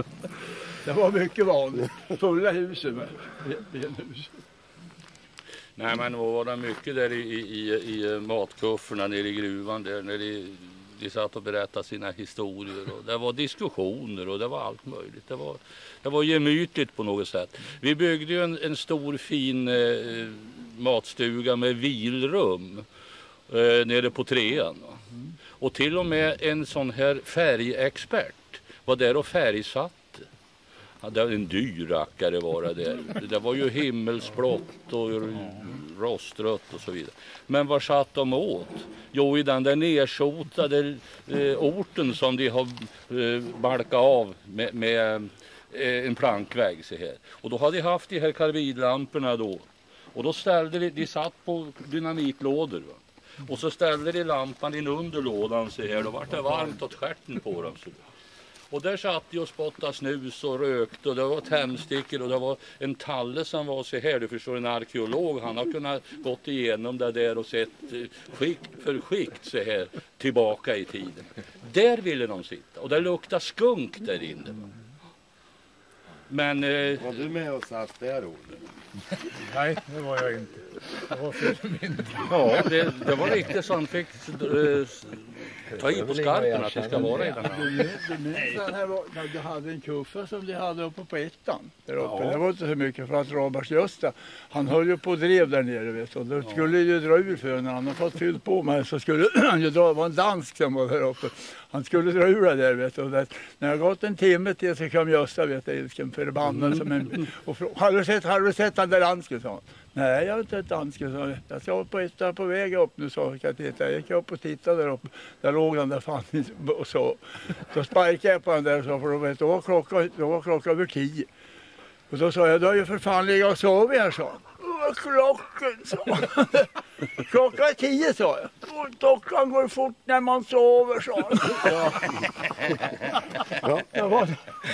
Det var mycket vanligt, fulla husen med hus. Nej, men det var det mycket där i, i, i matkufferna nere i gruvan där när de, de satt och berättade sina historier och det var diskussioner och det var allt möjligt. Det var, det var gemytligt på något sätt. Vi byggde ju en, en stor fin eh, matstuga med vilrum eh, nere på trean. Mm. Och till och med en sån här färgexpert var där och färgsatte. Ja, det var en dyr rackare var det där. Det var ju himmelsblått och rostrött och så vidare. Men vad satt de åt? Jo, i den där nersotade eh, orten som de har eh, balkat av med, med eh, en plankvägg så här. Och då hade de haft de här karbidlamporna då. Och då ställde de, de satt på dynamitlådor va? Och så ställde de lampan in under lådan så här. Då var det varmt åt stjärten på dem så. Och där satt de och spottade snus och rökte och det var tändstickor och det var en talle som var så här, du förstår, en arkeolog. Han har kunnat gått igenom det där och sett skikt för skikt så här tillbaka i tiden. Där ville de sitta och det luktade skunk där inne. Men... Eh, var du med och satt där, Olle? Nej, det var jag inte. Det var för mindre. Ja, det, det var riktigt så han fick eh, ta i på skarpen att det ska vara i den här. Du minns den här, när du hade en kuffa som de hade uppe på ettan. Där uppe. Ja. Det var inte så mycket för att Robert Gösta, han höll ju på och drev där nere. Vet du. Och då skulle ju dra ur för när han hade fått fyllt på med så skulle han ju dra, det var en dansk som var där uppe. Han skulle dra ur det där, vet du. Och där, när jag gått en timme till så kom Gösta, vet du, ilsken förbannad som en... Och frå, har du sett, har du sett den där dansken, sa han. Nej, jag har inte sett dansken, sa jag. Jag ska på ettan på väg upp nu, sa jag. Jag gick upp och tittade där uppe. Där låg den där fan och så. Så sparkade jag på den där och så, för då, vet, då var klockan, då var klockan över tio. Och då sa jag, då är ju för fan ligga och sov här, sa han. Klockan, sa han. Klockan är tio, sa jag. Klockan går fort när man sover, sa han. Ja. Ja. Jag var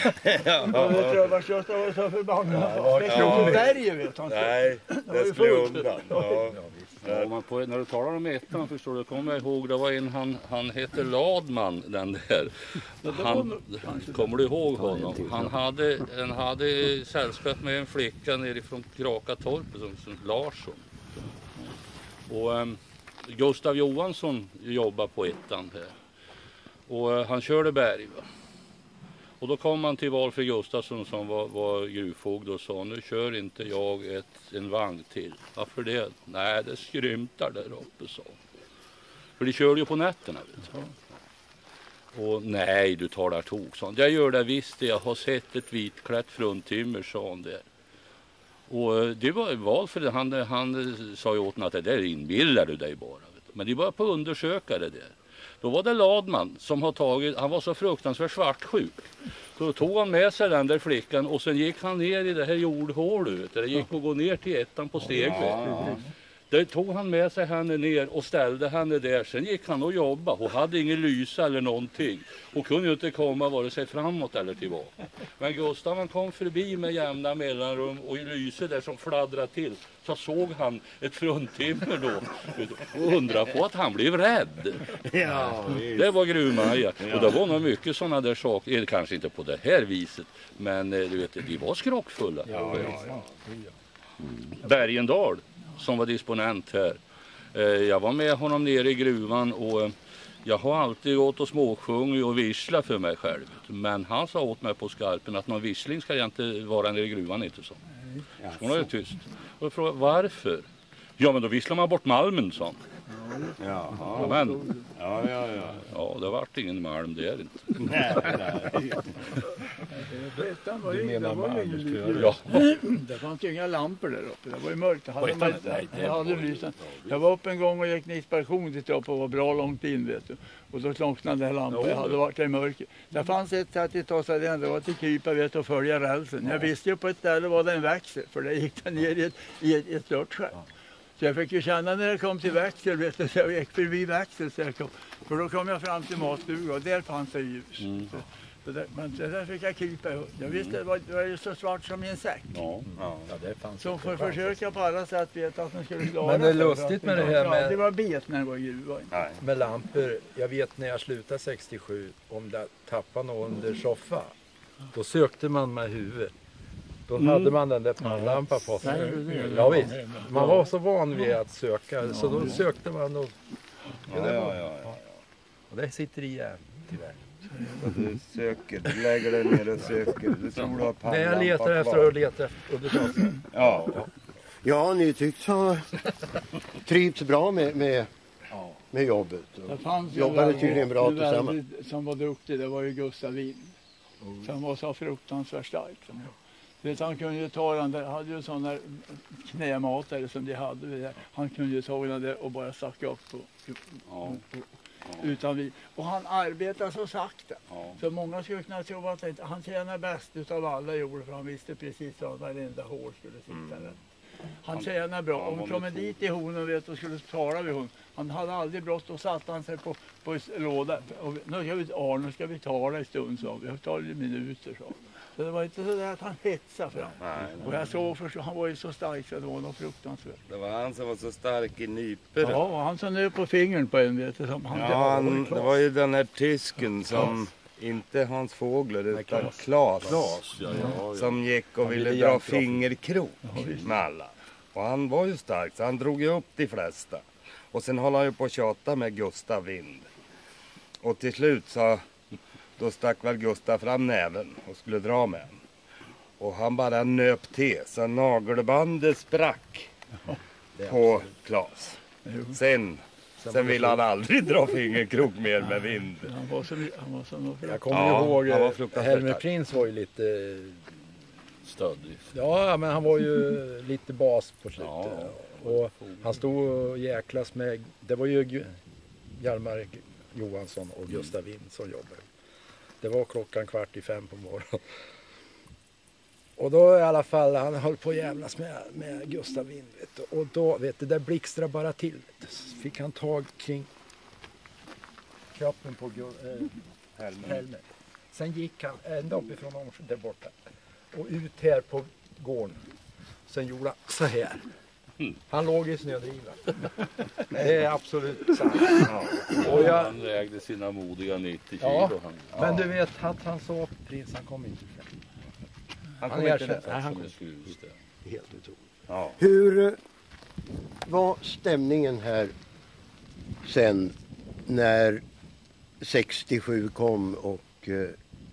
jag var så förbannad. Det är inte berget, vet han. Nej, det skulle undan. Ja. Ja, man på, när du talar om ettan förstår du, kommer jag ihåg, det var en, han, han heter Ladman, den där. Han, kommer du ihåg honom? Han hade, han hade sällskap med en flicka nerifrån Krakatorpet som, som Larsson. Och um, Gustav Johansson jobbar på ettan här. Och uh, han körde berg va. Och då kom han till Valfrid Gustafsson som var, var gruvfogd och sa, nu kör inte jag ett, en vagn till. Varför det? Nej, det skrymtar där uppe, så. För de kör ju på nätterna, vet du. Och nej, du talar tok, sånt. Jag gör det visst, jag har sett ett vitklätt fruntimmer, sa han där. Och det var Valfrid, han, han sa ju åt mig att det där inbillar du dig bara. Vet du. Men de började på att undersöka det där. Då var det Ladman som har tagit, han var så fruktansvärt svartsjuk. Så då tog han med sig den där flickan och sen gick han ner i det här jordhålet. Det gick att gå ner till ettan på Stegberg. Där tog han med sig henne ner och ställde henne där. Sen gick han och jobbade. Hon hade ingen lysa eller någonting. Hon kunde ju inte komma vare sig framåt eller tillbaka. Men Gustav han kom förbi med jämna mellanrum och i lyset där som fladdrade till. Så såg han ett fruntimmer då. Och undrade på att han blev rädd. Ja, det var gruvmaja. Och det var nog mycket sådana där saker. Kanske inte på det här viset. Men du vet, de var skrockfulla. Ja, ja, ja. Bergendal som var disponent här. Jag var med honom nere i gruvan och jag har alltid gått och småsjungit och vissla för mig själv. Men han sa åt mig på skarpen att någon vissling ska jag inte vara nere i gruvan, inte så. Hon var ju tyst. Och jag frågade, varför? Ja, men då visslar man bort malmen, sa han. Ja, ja, men. Ja, ja, ja. Ja, det vart ingen malm där inte. Nej, nej. Det var ju, det var ju ingen, ja. Det fanns ju inga lampor där uppe. Det var ju mörkt. Jag hade, man, jag, hade lysen. Jag var uppe en gång och gick en inspektion dit uppe och var bra långt in, vet du. Och då slocknade den här lampan. Jag hade varit där i mörker. Det fanns ett sätt att ta sig den. Det var till krypa, vet du, och följa rälsen. Jag visste ju på ett ställe var det en växel. För det gick den ner i ett, i ett, ett störtskär. Så jag fick ju känna när jag kom till växel, vet du, så jag gick förbi växel. Så jag kom, för då kom jag fram till matstugan och där fanns det ljus. Mm. Så, så där, men det där fick jag krypa. Jag visste det var, det var ju så svart som i en säck. Ja, ja det fanns. Så för att försöka på alla sätt veta att man skulle klara. Men det är lustigt med det här med... Det var bet när det var gruva. Med lampor. Jag vet när jag slutade sextiosju, om det tappade någon under soffa. Då sökte man med huvudet Då Mm. hade man den där pannlampan på sig. Ja, visst. Man var så van vid att söka, så då sökte man och... Ja, ja, ja, ja. Och det sitter i igen, tyvärr. Du söker, du lägger dig ner och söker. Du tror du har Nej, jag letar pannlampan efter kvar. och letar efter underklassen. Ja. Ja, ni tycks ha trivts bra med, med, med jobbet. Det fanns ju Jobbade väldigt- tydligen bra en tillsammans. väldigt- som var duktig, det var ju Gustav Wind. Som var så fruktansvärt stark. Du vet, han kunde ju ta den där, hade ju sån där knämatare som de hade. vid det. Han kunde ju ta den där och bara sacka upp på, på, utan vi. Och han arbetade så sakta. Så många skulle kunna tro att inte- han tjänar bäst utav alla gjorde, för han visste precis var varenda hår skulle sitta rätt. Han tjänar bra. Om vi kommer dit i honen vet, och skulle tala vid hon. Han hade aldrig brott, och satte han sig på, på låda. Och nu ska vi, Arne, ska vi tala i stund, så vi tar lite minuter, så. Så det var inte så där att han hetsade fram. Nej, nej. Och jag såg först, han var ju så stark så det var något fruktansvärt. Det var han som var så stark i nyper. Ja, och han som nöp på fingern på en, vet du, som han Ja, han, det var ju den här tysken som, inte Hans Fågler utan Klas. Klas, Klas, ja, ja, ja. som gick och Han ville ville dra jämt dra fingerkrok med alla. Och han var ju stark så han drog ju upp de flesta. Och sen håller han ju på att tjata med Gustav Wind. Och till slut så, då stack väl Gustav fram näven och skulle dra med honom. Och han bara nöp till så nagelbandet sprack på Klas. Sen, sen ville han aldrig dra fingerkrok mer med Wind. Han var så, han var så Jag kommer Ja, ihåg, han var eh, fruktansvärt Helmer stark. Prins var ju lite... Stöddig. Ja, men han var ju lite bas på slutet. Ja. Och han stod och jäklas med... Det var ju Gu- Hjalmar Johansson och Gustav Wind som jobbade. Det var klockan kvart i fem på morgonen. Och då i alla fall, han höll på att jävlas med, med Gustav Wind. Vet du. Och då, vet du, där blixtrade bara till. Vet du. Så fick han tag kring kroppen på Gu- eh, Helmer. Helmer. Sen gick han ända uppifrån Ångsjö där borta. Och ut här på gården. Sen gjorde han så här. Han låg i snödrivan. Det är absolut sant. Ja. Och jag, Han vägde sina modiga nittio ja, kilo. Han, men du vet att han sa prins, han kom inte själv. Han Han kom inte erkände. rätt. Nej, han som kom en skruvstäd. helt otroligt. Ja. Hur eh, var stämningen här sen när sextiosju kom och eh,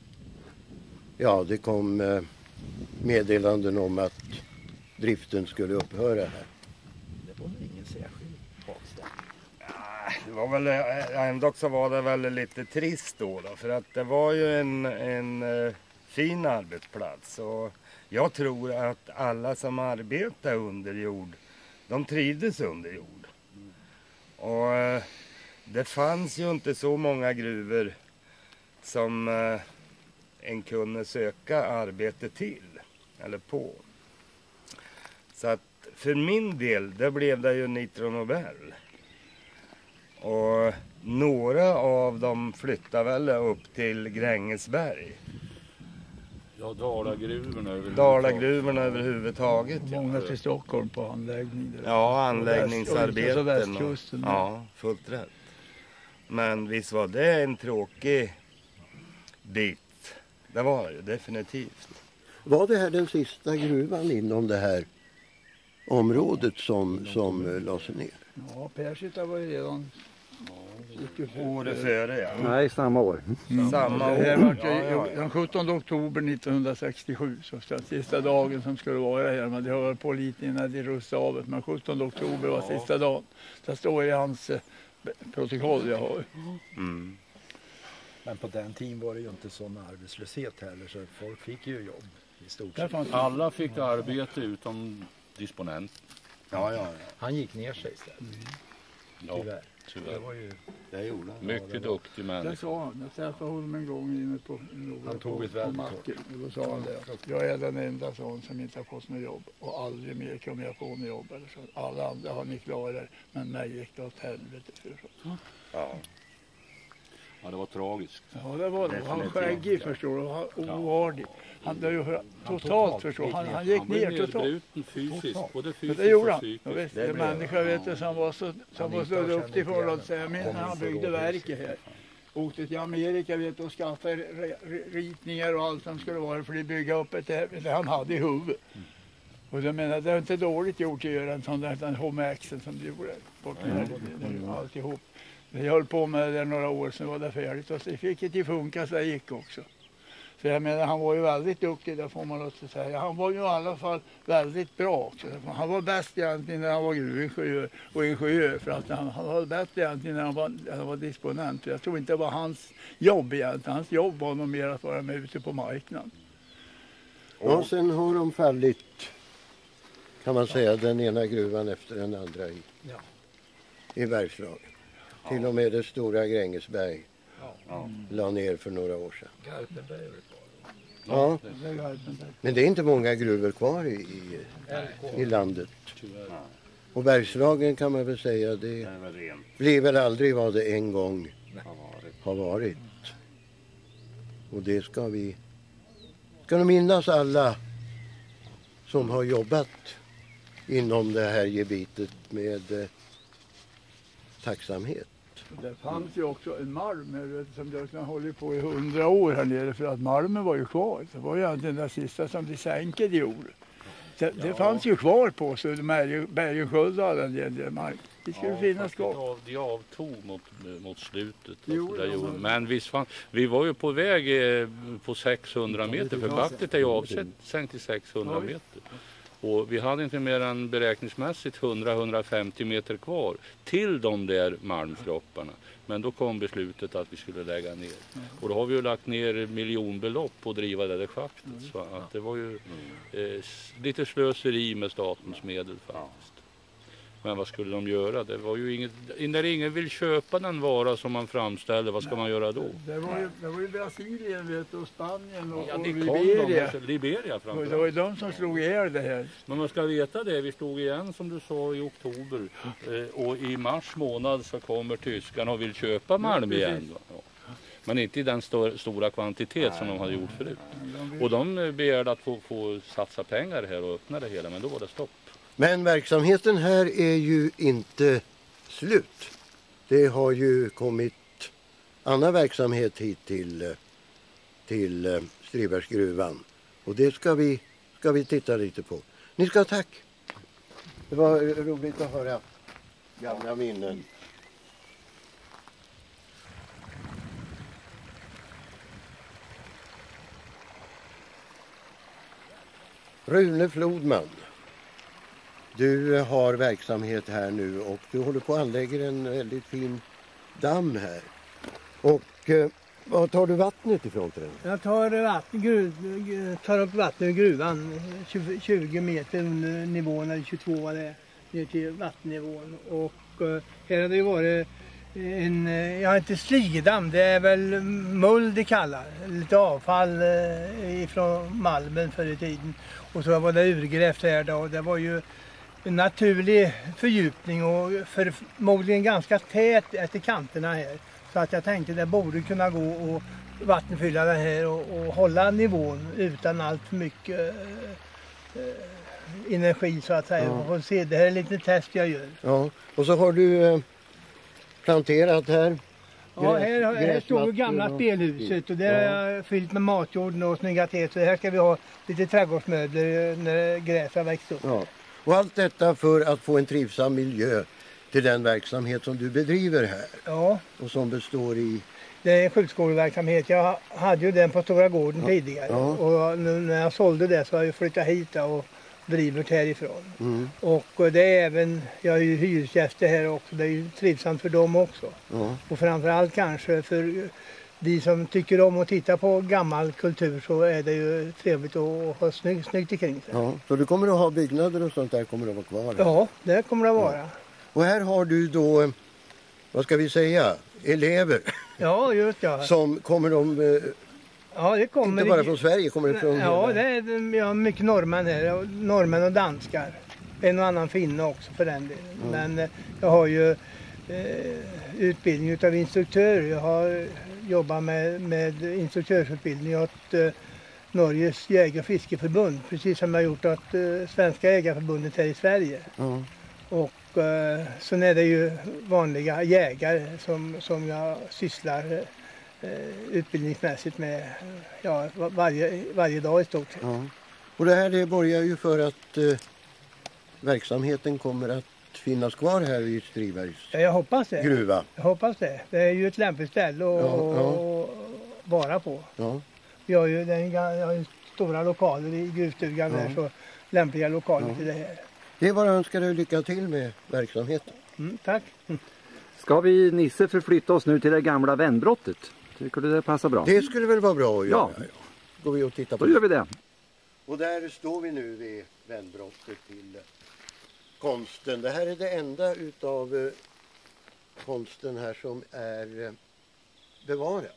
ja, det kom eh, meddelanden om att driften skulle upphöra här? Det var väl ingen särskild avstämning. Det var väl, ändå så var det väl lite trist då, då för att det var ju en, en eh, fin arbetsplats och jag tror att alla som arbetar under jord, de trivdes under jord. Och eh, det fanns ju inte så många gruvor som eh, en kunde söka arbete till eller på. Så att för min del, det blev det ju Nitro Nobel. Och några av dem flyttade väl upp till Grängesberg. Ja, Dalagruvorna överhuvudtaget. Dalagruvorna överhuvudtaget. Ja, många till Stockholm på anläggning. Där. ja Och anläggningsarbeten. västkusten. Ja, fullt rätt. Men visst var det en tråkig bit. Det var det ju definitivt. Var det här den sista gruvan inom det här området som, som eh, lades ner? Ja, Pershytta var ju redan... Året före, ja. Nej, samma år. Mm. Samma Det här år. var Ja, ja, ja. den sjuttonde oktober nittonhundrasextiosju, så den sista dagen som skulle vara här. Men det höll på lite innan det rustade av. Men sjuttonde oktober var sista dagen. Det står i hans eh, protokoll jag har. Mm. Men på den tiden var det ju inte sån arbetslöshet heller, så folk fick ju jobb i stort Där sett. fanns- Alla fick arbete utom disponent. Ja, ja, ja. Han gick ner sig istället, Ja, tyvärr. Det tyvärr. var ju... Det gjorde han. Mycket duktig Det människa. sa han. Jag träffade honom en gång inne på några Han tog på, ett på väldigt macken. Och då sa han det. Jag är den enda sån som inte har fått något jobb. Och aldrig mer kommer jag få något jobb. Eller så. Alla andra har ni klarat er. Men mig gick det åt helvete för. Så. Ja. Ja, det var tragiskt. Ja, det var det. Han var Definitivt. skäggig förstår du. Han oartig. Han blev ju totalt förstår han, han gick Han blev ner totalt. nedbruten fysiskt, både Men fysiskt det gjorde och han. psykiskt. Jag vet, Det en blev människa vet du, som var så, som var så duktig för att säga. Jag minns när han byggde verket här. åkte till Amerika vet, och skaffade ritningar och allt som skulle vara för att bygga upp ett det han hade i huvudet. Och jag menar, det är inte dåligt gjort att göra en sån där en Homaxen som du gjorde bort med mm. alltihop. Jag höll på med det några år sedan var det färdigt och så fick det funka så det gick också. Så jag menar, han var ju väldigt duktig, det får man också säga. Han var ju i alla fall väldigt bra också. Han var bäst egentligen när han var gruvingenjör och ingenjör för att han, han var bättre egentligen när han var, han var disponent. Jag tror inte det var hans jobb egentligen. Hans jobb var nog mer att vara med ute på marknaden. Och sen har de fallit, kan man säga, den ena gruvan efter den andra i, ja. i Bergslagen. Ja. Till och med det stora Grängesberg ja. la ner för några år sedan. Garpenberg. Ja, men det är inte många gruvor kvar i, i, i landet. Och Bergslagen kan man väl säga, det blir väl aldrig vad det en gång har varit. Och det ska vi ska nog minnas alla som har jobbat inom det här gebitet med eh, tacksamhet. Det fanns ju också en malm här, som jag håller på i hundra år här nere för att malmen var ju kvar. Det var ju egentligen den sista som de sänkade gjorde. Det, det ja. fanns ju kvar på så de här Bergensköld och den där mark. Det skulle ja, finnas kvar. De avtog mot, mot slutet. Jo, där ja, men visst fan, vi var ju på väg på sexhundra meter för backet är ju avsänkt till sexhundra ja. meter. Och vi hade inte mer än beräkningsmässigt hundra till hundrafemtio meter kvar till de där malmkropparna. Men då kom beslutet att vi skulle lägga ner. Och då har vi ju lagt ner miljonbelopp på att driva det där schaktet. Så att det var ju eh, lite slöseri med statens medel faktiskt. Men vad skulle de göra? Det var ju inget, när ingen vill köpa den vara som man framställer, vad ska man göra då? Det var ju, det var ju Brasilien vet, och Spanien och, ja, och Liberia. De, Liberia framförallt. Det var ju de som slog ihjäl det här. Men man ska veta det, vi stod igen som du sa i oktober. Eh, och i mars månad så kommer tyskarna och vill köpa malm igen. Ja. Men inte i den sto- stora kvantitet som de hade gjort förut. Och de begärde att få, få satsa pengar här och öppna det hela, men då var det stopp. Men verksamheten här är ju inte slut. Det har ju kommit annan verksamhet hit till, till Stribergsgruvan. Och det ska vi, ska vi titta lite på. Ni ska tack. Det var roligt att höra gamla minnen. Rune Flodman. Du har verksamhet här nu och du håller på att anlägga en väldigt fin damm här. Och eh, vad tar du vattnet ifrån till den? Jag tar, vatten, gruv, tar upp vatten ur gruvan tjugo, tjugo meter under nivån, eller tjugotvå var det, ner till vattennivån. Och eh, här har det varit en, ja inte sligedamm, det är väl mull det kallar, lite avfall eh, ifrån malmen förr i tiden. Och så var det urgrävt här då, och det var ju en naturlig fördjupning och förmodligen ganska tät efter kanterna här. Så att jag tänkte det borde kunna gå och vattenfylla det här och, och hålla nivån utan allt för mycket eh, energi så att säga. Ja. Och se, det här är lite test jag gör. Ja, och så har du eh, planterat här. Ja, här, här står det gamla och spelhuset och där ja. har jag fyllt med matjorden och snygga till. Så här ska vi ha lite trädgårdsmöbler när gräset växer upp. Ja. Och allt detta för att få en trivsam miljö till den verksamhet som du bedriver här. Ja. Och som består i... Det är en skjutskoleverksamhet. Jag hade ju den på Stora gården ja. tidigare. Ja. Och nu när jag sålde det så har jag flyttat hit och driver härifrån. Mm. Och det är även, jag är ju hyresgäster här också. Det är ju trivsamt för dem också. Ja. Och framförallt kanske för de som tycker om att titta på gammal kultur så är det ju trevligt att ha snyggt, snyggt ikring sig. Ja, så du kommer att ha byggnader och sånt där kommer att vara kvar? Ja, det kommer det att vara. Ja. Och här har du då, vad ska vi säga, elever? Ja, just ja. Som kommer de, ja, det kommer inte bara från Sverige, kommer det från ja, hela... det är ja, mycket norrmän här, norrmän och danskar. En och annan finne också för den delen. Mm. Men jag har ju eh, utbildning av instruktör. Jag har jobbat med, med instruktörsutbildning åt eh, Norges jägar- och fiskeförbund. Precis som jag har gjort åt eh, Svenska jägarförbundet här i Sverige. Mm. Och eh, så är det ju vanliga jägare som, som jag sysslar eh, utbildningsmässigt med ja, varje, varje dag i stort sett. Ja. Och det här det borgar ju för att eh, verksamheten kommer att finnas kvar här vid Stribergs ja, jag hoppas det. gruva. Jag hoppas det. Det är ju ett lämpligt ställe att Ja, ja. och vara på. Ja. Vi har ju, den, jag har ju stora lokaler i gruvstugan Ja. där, så lämpliga lokaler Ja. till det här. Det är bara att önska dig lycka till med verksamheten. Mm, tack. Ska vi, Nisse, förflytta oss nu till det gamla vänbrottet? Tycker du det passar bra? Det skulle väl vara bra att göra. Ja. Går vi och tittar på Då gör vi det. Och där står vi nu vid vänbrottet till konsten. Det här är det enda utav eh, konsten här som är eh, bevarat.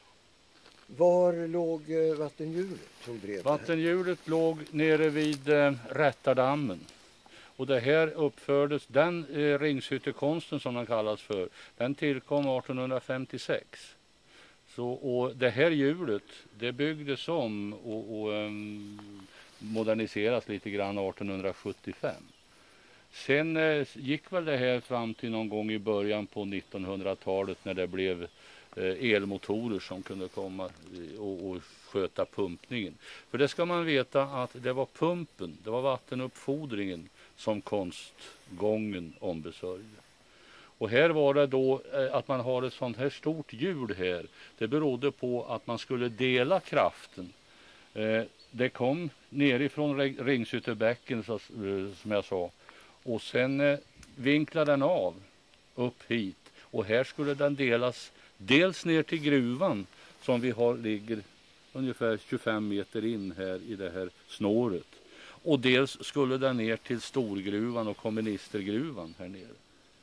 Var låg eh, vattenhjulet som drev det här? Vattenhjulet låg nere vid eh, Rättardammen. Och det här uppfördes, den eh, ringshyttekonsten som den kallas för, den tillkom arton femtiosex. Så, och det här hjulet, det byggdes om och, och um, moderniseras lite grann arton sjuttiofem. Sen eh, gick väl det här fram till någon gång i början på nittonhundratalet när det blev eh, elmotorer som kunde komma och, och sköta pumpningen. För det ska man veta att det var pumpen, det var vattenuppfodringen som konstgången ombesörjde. Och här var det då eh, att man har ett sånt här stort hjul här. Det berodde på att man skulle dela kraften. Eh, det kom nerifrån Ringshyttebäcken så, eh, som jag sa. Och sen eh, vinklade den av upp hit. Och här skulle den delas dels ner till gruvan som vi har ligger ungefär tjugofem meter in här i det här snåret. Och dels skulle den ner till storgruvan och kommunistergruvan här nere.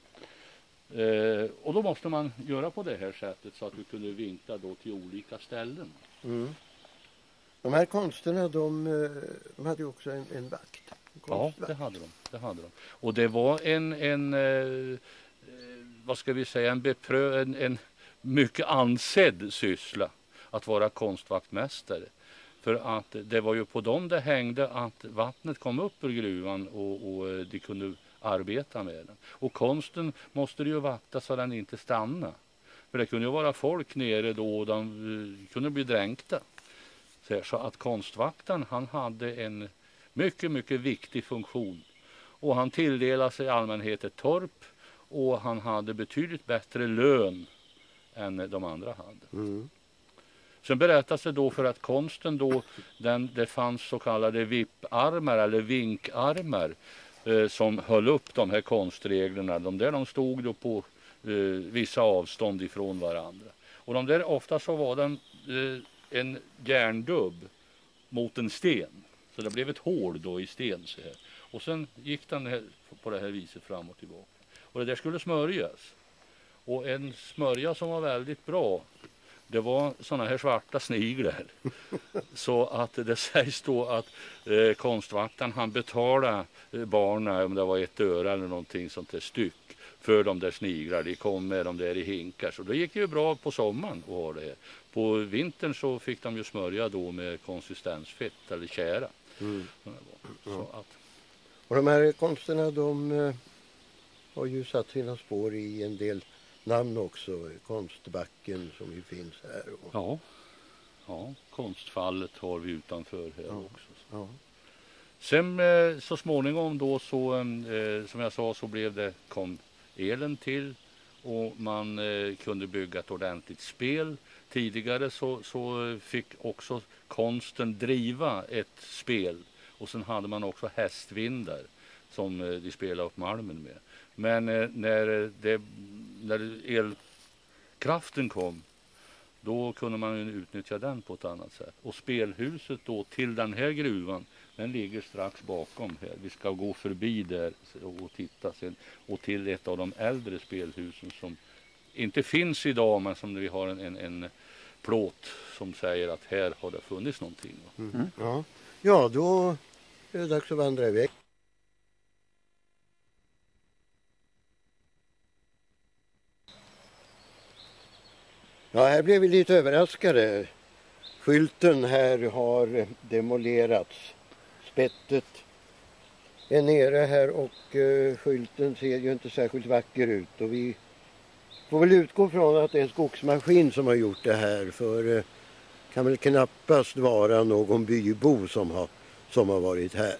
Eh, och då måste man göra på det här sättet så att du kunde vinkla då till olika ställen. Mm. De här konsterna, de, de hade ju också en, en vakt. En ja, det hade de. Det hade de. Och det var en, en eh, vad ska vi säga, en, beprö, en, en mycket ansedd syssla att vara konstvaktmästare. För att det var ju på dem det hängde att vattnet kom upp ur gruvan och, och de kunde arbeta med den. Och konsten måste ju vakta så den inte stannar. För det kunde ju vara folk nere då och de uh, kunde bli dränkta. Så, så att konstvaktaren, han hade en mycket, mycket viktig funktion. Och han tilldelade sig i allmänhet ett torp och han hade betydligt bättre lön än de andra hade. Mm. Sen berättas det då för att konsten då, den, det fanns så kallade vipparmar eller vinkarmar eh, som höll upp de här konstreglerna. De där de stod då på eh, vissa avstånd ifrån varandra. Och de där ofta så var den eh, en järndubb mot en sten. Så det blev ett hål då i sten så här. Och sen gick den här, på det här viset fram och tillbaka. Och det där skulle smörjas. Och en smörja som var väldigt bra, det var såna här svarta sniglar. Så att det sägs då att eh, konstvaktaren han betalade eh, barnen, om det var ett öre eller någonting sånt där styck, för de där sniglar. De kom med de där i hinkar. Så det gick ju bra på sommaren att ha det här. På vintern så fick de ju smörja då med konsistensfett eller kära. Mm. Så att... Och de här konsterna, de eh, har ju satt sina spår i en del namn också. Konstbacken som ju finns här. Och... Ja. ja, konstfallet har vi utanför här ja. också. Ja. Sen eh, så småningom då så, eh, som jag sa, så blev det, kom elen till och man eh, kunde bygga ett ordentligt spel. Tidigare så, så fick också konsten driva ett spel och sen hade man också hästvindar som eh, de spelade upp malmen med. Men eh, när, det, när elkraften kom, då kunde man ju utnyttja den på ett annat sätt. Och spelhuset då till den här gruvan, den ligger strax bakom här. Vi ska gå förbi där och titta sen. Och till ett av de äldre spelhusen som inte finns idag, men som vi har en, en, en plåt som säger att här har det funnits någonting. Mm. Ja. ja, då är det dags att vandra iväg. Ja, här blev vi lite överraskade. Skylten här har demolerats. Spettet är nere här och uh, skylten ser ju inte särskilt vacker ut. Och vi Får väl utgå från att det är en skogsmaskin som har gjort det här, för eh, kan väl knappast vara någon bybo som har, som har varit här.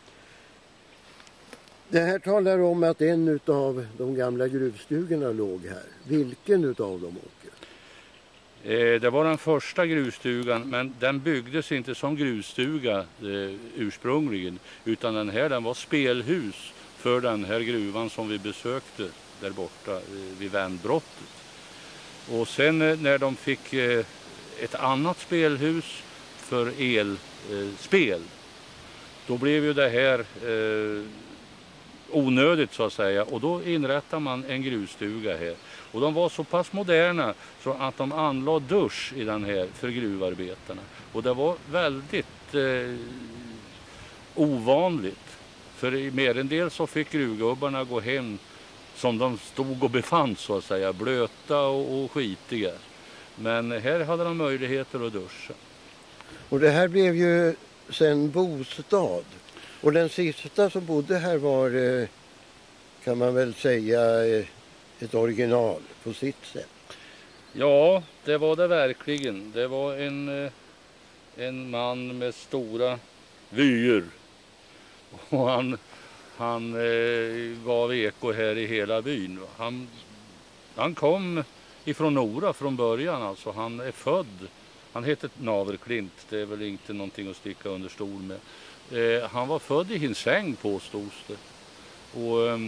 Det här talar om att en av de gamla gruvstugorna låg här. Vilken utav dem, Åke? Eh, det var den första gruvstugan, men den byggdes inte som gruvstuga eh, ursprungligen, utan den här den var spelhus för den här gruvan som vi besökte där borta eh, vid vändbrottet. Och sen eh, när de fick eh, ett annat spelhus för elspel, eh, då blev ju det här eh, onödigt så att säga, och då inrättar man en gruvstuga här. Och de var så pass moderna så att de anlade dusch i den här för gruvarbetarna. Och det var väldigt eh, ovanligt. För i mer en del så fick gruvgubbarna gå hem som de stod och befann så att säga, blöta och, och skitiga. Men här hade de möjligheter att duscha. Och det här blev ju sen bostad. Och den sista som bodde här var, eh, kan man väl säga, eh, ett original på sitt sätt. Ja, det var det verkligen. Det var en, en man med stora vyer. Och han, han eh, gav eko här i hela byn. Han, han kom ifrån Nora från början. Alltså. Han är född. Han heter Naverklint. Det är väl inte någonting att sticka under stol med. Eh, han var född i Hinsäng, påstås det. Och eh,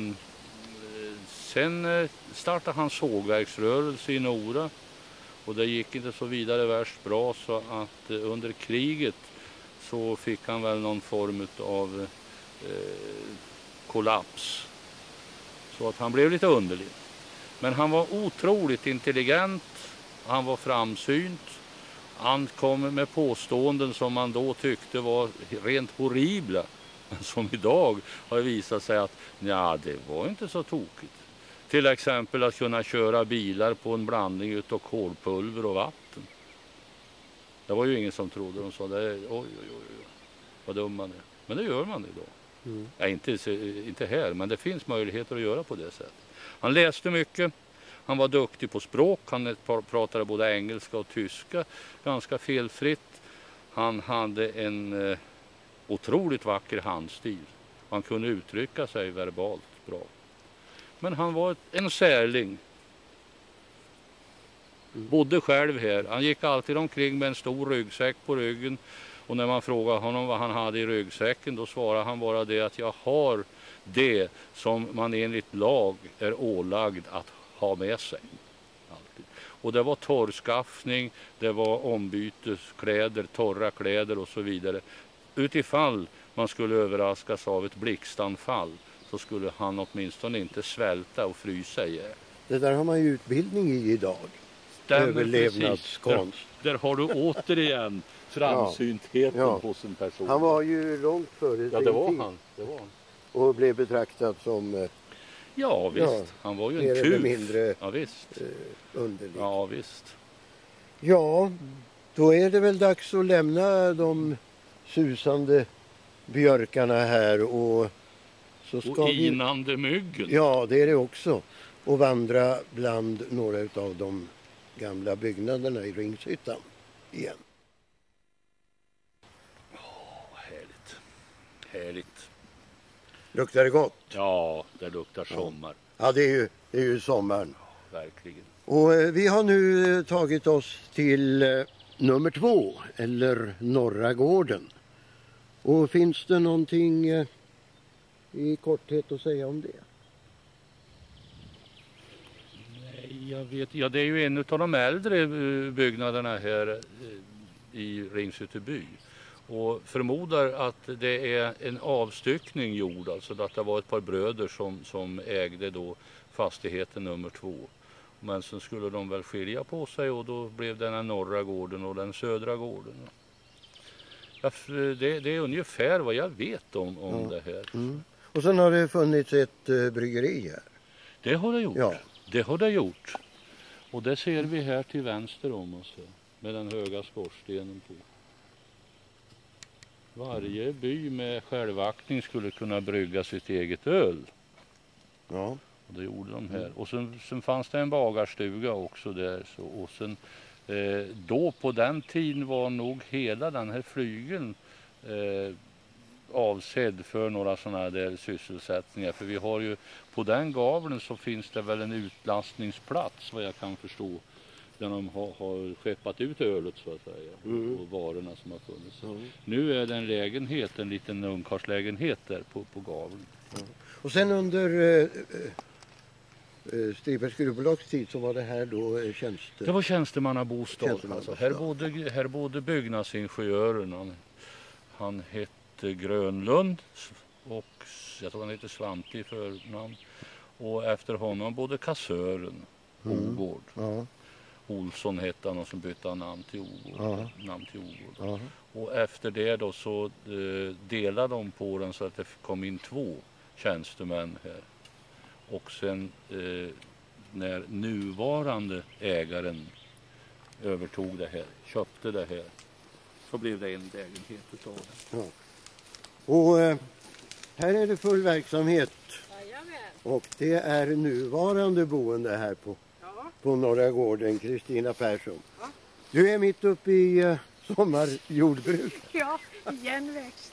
sen startade han sågverksrörelse i Nora. Och det gick inte så vidare värst bra, så att eh, under kriget så fick han väl någon form av eh, kollaps. Så att han blev lite underlig. Men han var otroligt intelligent. Han var framsynt. Han kom med påståenden som man då tyckte var rent horribla. Men som idag har visat sig att ja, det var inte så tokigt. Till exempel att kunna köra bilar på en blandning utav kolpulver och vatten. Det var ju ingen som trodde. De sa det, oj, oj, oj, vad dum man är. Men det gör man idag. Mm. Ja, inte, inte här, men det finns möjligheter att göra på det sättet. Han läste mycket. Han var duktig på språk. Han pratade både engelska och tyska ganska felfritt. Han hade en eh, otroligt vacker handstil. Han kunde uttrycka sig verbalt bra. Men han var ett, en särling. Bodde själv här. Han gick alltid omkring med en stor ryggsäck på ryggen. Och när man frågade honom vad han hade i ryggsäcken, då svarade han bara det att jag har det som man enligt lag är ålagd att ha med sig. Alltid. Och det var torrskaffning, det var ombyteskläder, torra kläder och så vidare. Utifall man skulle överraskas av ett blixtanfall så skulle han åtminstone inte svälta och frysa ihjäl. Det där har man ju utbildning i idag. Stämmer, överlevnadskonst. Där, där har du återigen framsyntheten ja. Ja. hos en person. Han var ju långt före ja, det var han. Det var han. Och blev betraktad som... Ja visst, ja, han var ju en kuf. Mindre, ja visst. Eh, underligt. Ja visst. Ja, då är det väl dags att lämna de susande björkarna här och så ska och vi... inande myggen. Ja, det är det också. Och vandra bland några av de gamla byggnaderna i Ringshyttan igen. Åh, oh, härligt. Härligt. Luktar det gott? Ja, det luktar sommar. Ja, det är ju, det är ju sommaren. Ja, verkligen. Och eh, vi har nu eh, tagit oss till eh, nummer två, eller Norra gården. Och finns det någonting eh, i korthet att säga om det? Nej, jag vet. Ja, det är ju en av de äldre byggnaderna här i Ringshytteby. Och förmodar att det är en avstyckning gjord, alltså att det var ett par bröder som, som ägde då fastigheten nummer två. Men sen skulle de väl skilja på sig och då blev den här norra gården och den södra gården. Ja, det, det är ungefär vad jag vet om, om ja. det här. Mm. Och sen har det funnits ett uh, bryggeri här. Det har det gjort. Ja. Det har det gjort. Och det ser vi här till vänster om oss med den höga skorstenen på. Varje by med självaktning skulle kunna brygga sitt eget öl. Ja. Och det gjorde de här. Och sen, sen fanns det en bagarstuga också där. Så, och sen, eh, då på den tiden var nog hela den här flygeln eh, avsedd för några sådana där sysselsättningar. För vi har ju, på den gaveln så finns det väl en utlastningsplats vad jag kan förstå. Där de har, har skeppat ut ölet så att säga. Mm. Och varorna som har funnits. Mm. Nu är det en lägenhet, en liten ungkarlslägenhet där på, på gaveln. Mm. Och sen under eh, eh, Stripbergs gruvbolags tid så var det här då eh, tjänste... Det var tjänstemannabostad. Tjänstemannabostad. Alltså, här, bodde, här bodde byggnadsingenjören. Han, han hette Grönlund och jag tror han hette Svante i förnamn. Och efter honom bodde kassören Mm. Ogård. Ja. Olsson hette han och så bytte han namn till Ogård. Ja. Namn till Ogård. Ja. Och efter det då så eh, delade de på den så att det kom in två tjänstemän här. Och sen eh, när nuvarande ägaren övertog det här, köpte det här, så blev det en lägenhet utav det. Ja. Och eh, här är det full verksamhet. Jajamän. Och det är nuvarande boende här på, Ja. på Norra gården, Kristina Persson. Ja. Du är mitt uppe i eh, sommarjordbruk. Ja, igenväxt.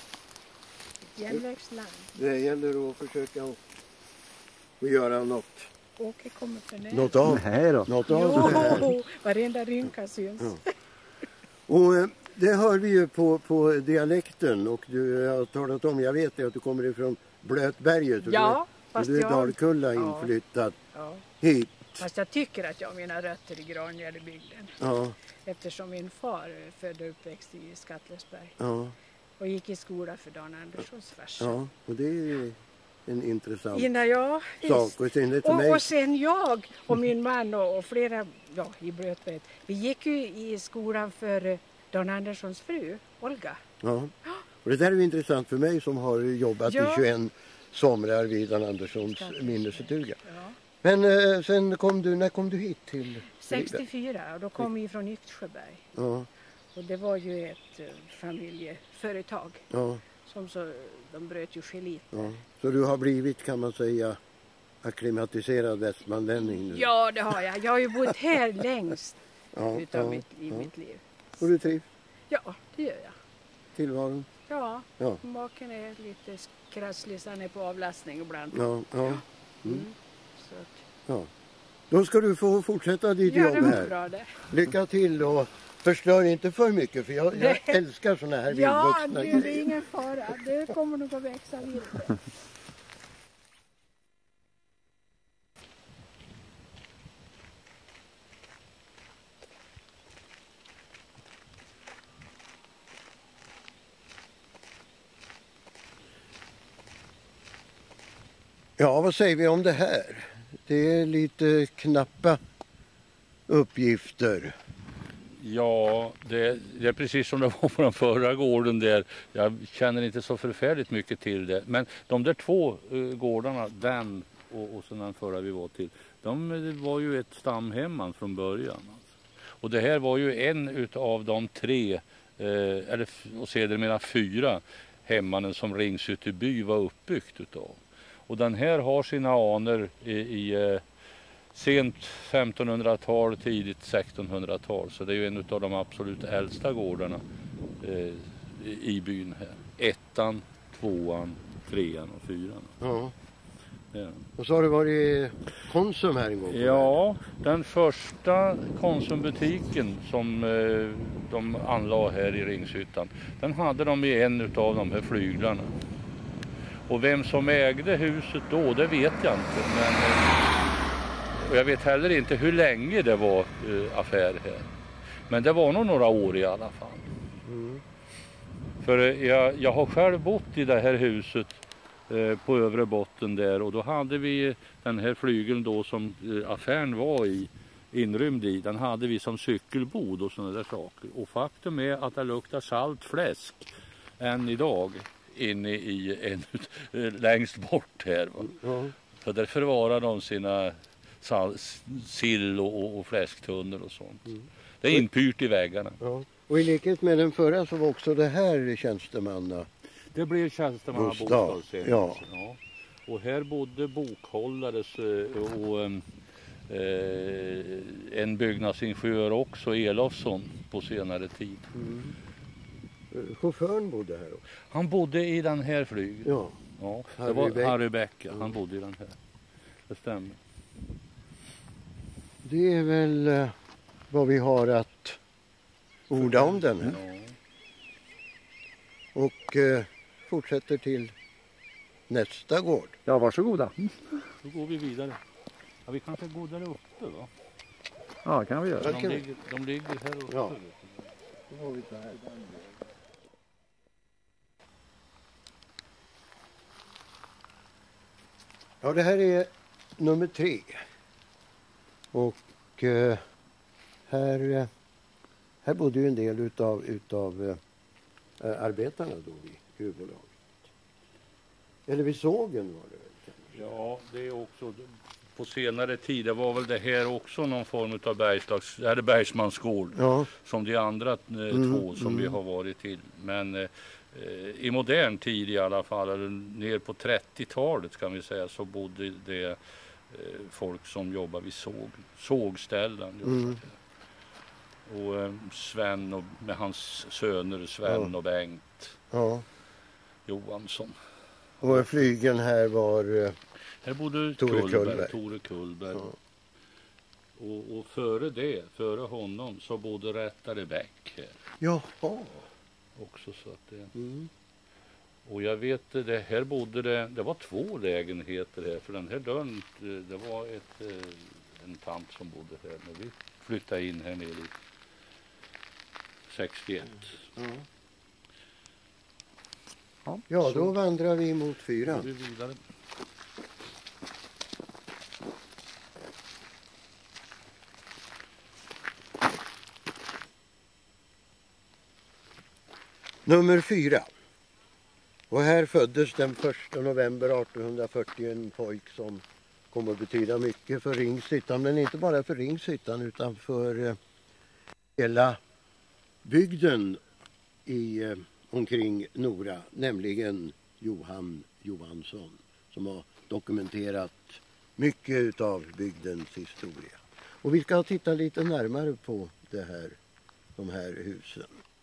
Igenväxtland. Det gäller att försöka att, att göra något, Åke kommer för nära. något av, Nej då. något av det här. Jo, varenda rynka syns. Ja. Och eh, det hör vi ju på, på dialekten och du har talat om, jag vet att du kommer ifrån Blötberget och Ja, du, fast du är jag- Dalkulla Ja. inflyttad Ja. hit. Fast jag tycker att jag har mina rötter i Grangärdebygden. Ja, Eftersom min far födde och uppväxt i Skattlösberg. ja, Och gick i skola för Dan Anderssons farsa. ja, och det är en intressant Innan jag, sak. Och sen för mig. och, och sen jag och min man och, och flera ja, i Blötberget. Vi gick ju i skolan för eh, Dan Anderssons fru, Olga. Ja. Och det där är ju intressant för mig som har jobbat Ja. i tjugoett somrar vid Dan Anderssons minnesstuga. Ja. Men eh, sen kom du, när kom du hit till sextiofyra och då kom vi från Yxsjöberg. Ja, Och det var ju ett eh, familjeföretag. ja, Som så, de bröt ju gelit. ja. Så du har blivit, kan man säga, akklimatiserad västmanlänning nu? Ja, det har jag. Jag har ju bott här längst Ja, utav ja, mitt, i ja. mitt liv. Och du trivs? Ja, det gör jag. Tillvaron? Ja, Ja. maken är lite krasslig så han är på avlastning ibland. Ja, ja. Mm. Mm. Så att, Ja. Då ska du få fortsätta ditt ja, det jobb var här. bra det. Lycka till och förstör inte för mycket för jag, jag Nej. älskar såna här Ja, vildvuxna det, det är grejer. ingen fara. Det kommer nog att växa vidare. Ja, vad säger vi om det här? Det är lite knappa uppgifter. Ja, det, det är precis som det var på den förra gården där. Jag känner inte så förfärligt mycket till det. Men de där två uh, gårdarna, den och, och sen den förra vi var till, de det var ju ett stamhemman från början. Alltså. Och det här var ju en utav de tre, eh, eller f- och sedermera fyra hemmanen som Ringsytterby var uppbyggt utav. Och den här har sina anor i, i eh, sent femtonhundratal, tidigt sextonhundratal. Så det är ju en av de absolut äldsta gårdarna eh, i byn här. Ettan, tvåan, trean och fyran. Ja. Ja. Och så har det varit Konsum här en gång. Ja, den första Konsumbutiken som eh, de anlade här i Ringshyttan, den hade de i en av de här flyglarna. Och vem som ägde huset då, det vet jag inte. Men, eh, och jag vet heller inte hur länge det var eh, affär här. Men det var nog några år i alla fall. Mm. För eh, jag, jag har själv bott i det här huset eh, på övre botten där. Och då hade vi den här flygeln då som eh, affären var i, inrymd i. Den hade vi som cykelbod och sådana där saker. Och faktum är att det luktar salt fläsk än idag inne i en längst bort här. Va? Ja. Så där förvarar de sina sal- sill och, och fläsktunnor och sånt. Mm. Det är inpyrt i väggarna. Ja. Och i likhet med den förra så var också det här tjänstemanna. Det blev tjänstemannabostad Bostad, sen. ja. Ja. Och här bodde bokhållare och eh, en byggnadsingenjör också, Elofsson, på senare tid. Mm. Chauffören bodde här också? Han bodde i den här flygen. Ja. Ja, det Harry var Beck. Harry Beck, ja. Mm. Han bodde i den här. Det stämmer. Det är väl eh, vad vi har att orda om den här. Ja. Och eh, fortsätter till nästa gård. Ja, varsågoda. Då går vi vidare. Ja, vi kanske går där uppe, va? Ja, kan vi göra. De ligger, de ligger här uppe. Ja. Då har vi det här. Ja, det här är nummer tre. Och eh, här, eh, här bodde ju en del utav, utav eh, arbetarna då vid gruvbolaget. Eller vid sågen var det väl? Ja, det är också på senare tid. Det var väl det här också någon form av bergslags, eller bergsmansgård. Ja. Som de andra eh, Mm, två som mm. vi har varit till. Men eh, i modern tid i alla fall, eller ner på trettiotalet kan vi säga, så bodde det eh, folk som jobbade vid såg, sågställen. Mm. Och eh, Sven och med hans söner Sven Ja. och Bengt Ja. Johansson. Och flygen här var eh, Här bodde Tore Kullberg, Kullberg. Tore Kullberg. Ja. Och, och före det, före honom, så bodde Rättare Bäck här. Jaha. Också så att det... Mm. Och jag vet, det här bodde det, det var två lägenheter här. För den här dörren, det var ett, en tant som bodde här när vi flyttade in här nere i sextioett. Mm. Ja, då vandrar vi mot fyra. Då går vi vidare. Nummer fyra. Och här föddes den första november artonhundrafyrtio en pojk som kommer att betyda mycket för Ringshyttan. Men inte bara för Ringshyttan utan för eh, hela bygden i, eh, omkring Nora. Nämligen Johan Johansson som har dokumenterat mycket av bygdens historia. Och vi ska titta lite närmare på det här, de här husen.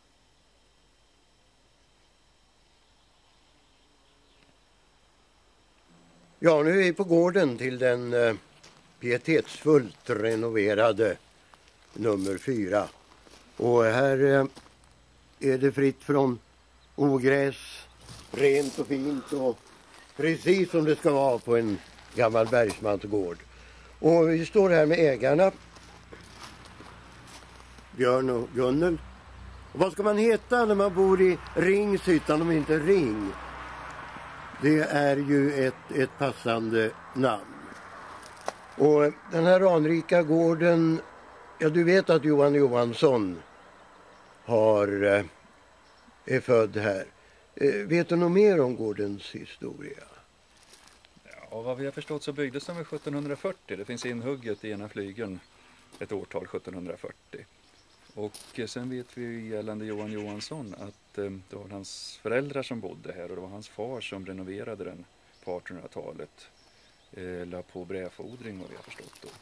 Ja, nu är vi på gården till den eh, pietetsfullt renoverade nummer fyra. Och här eh, är det fritt från ogräs, rent och fint och precis som det ska vara på en gammal bergsmansgård. Och vi står här med ägarna, Björn och Gunnel. Och vad ska man heta när man bor i Ringshyttan om inte Ring? Det är ju ett, ett passande namn. Och den här anrika gården, ja du vet att Johan Johansson har, eh, är född här. Eh, vet du något mer om gårdens historia? Ja, vad vi har förstått så byggdes den sjuttonhundrafyrtio. Det finns inhugget i ena flygeln ett årtal sjuttonhundrafyrtio. Och sen vet vi gällande Johan Johansson att eh, det var hans föräldrar som bodde här och det var hans far som renoverade den på artonhundratalet. Eh, la på brädfodring vad vi har förstått då.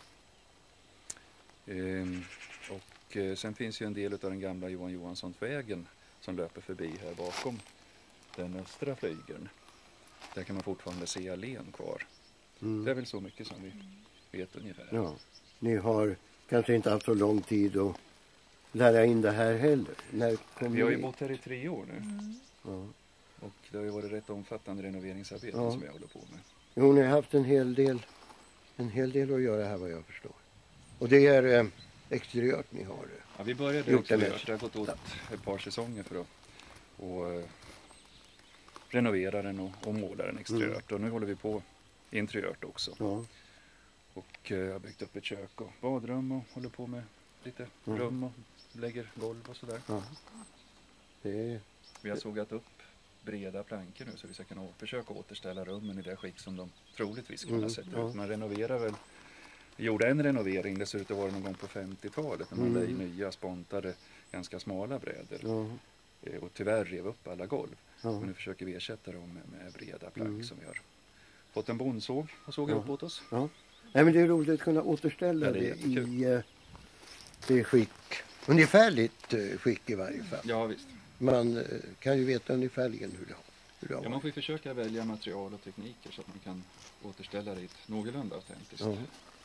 Eh, och eh, sen finns ju en del av den gamla Johan Johansson-vägen som löper förbi här bakom den östra flygeln. Där kan man fortfarande se allén kvar. Mm. Det är väl så mycket som vi vet ungefär. Ja, ni har kanske inte haft så lång tid att lära in det här heller. När kom Vi har ju ni? bott här i tre år nu. Mm. Ja. Och det har ju varit rätt omfattande renoveringsarbeten Ja. som vi håller på med. Jo, ni har haft en hel del, en hel del att göra här vad jag förstår. Och det är eh, exteriört ni har det. Ja, vi började Gjort också det det. mest. Det har gått åt ett par säsonger för att och, eh, renovera den och, och måla den exteriört. Mm. Och nu håller vi på interiört också. Ja. Och eh, jag har byggt upp ett kök och badrum och håller på med lite Mm. rum och lägger golv och sådär. Ja. Det är... Vi har sågat upp breda plankor nu så vi ska kunna å- försöka återställa rummen i det skick som de troligtvis skulle Mm, ha sett ja. ut. Man renoverar väl, vi gjorde en renovering, det ser ut att vara någon gång på femtiotalet när man Mm. la i nya spontade, ganska smala brädor. Ja. Eh, Och tyvärr rev upp alla golv. Ja. Men nu försöker vi ersätta dem med, med breda plank Mm. som vi har fått en bondsåg och såga Ja. upp åt oss. Ja. Nej, men det är roligt att kunna återställa Ja, det är det, jättekul. i eh, det skick, ungefärligt eh, skick i varje fall. Ja, visst. Man eh, kan ju veta ungefärligen hur det har, hur det har Ja, man varit. får ju försöka välja material och tekniker så att man kan återställa det i ett någorlunda autentiskt. Ja.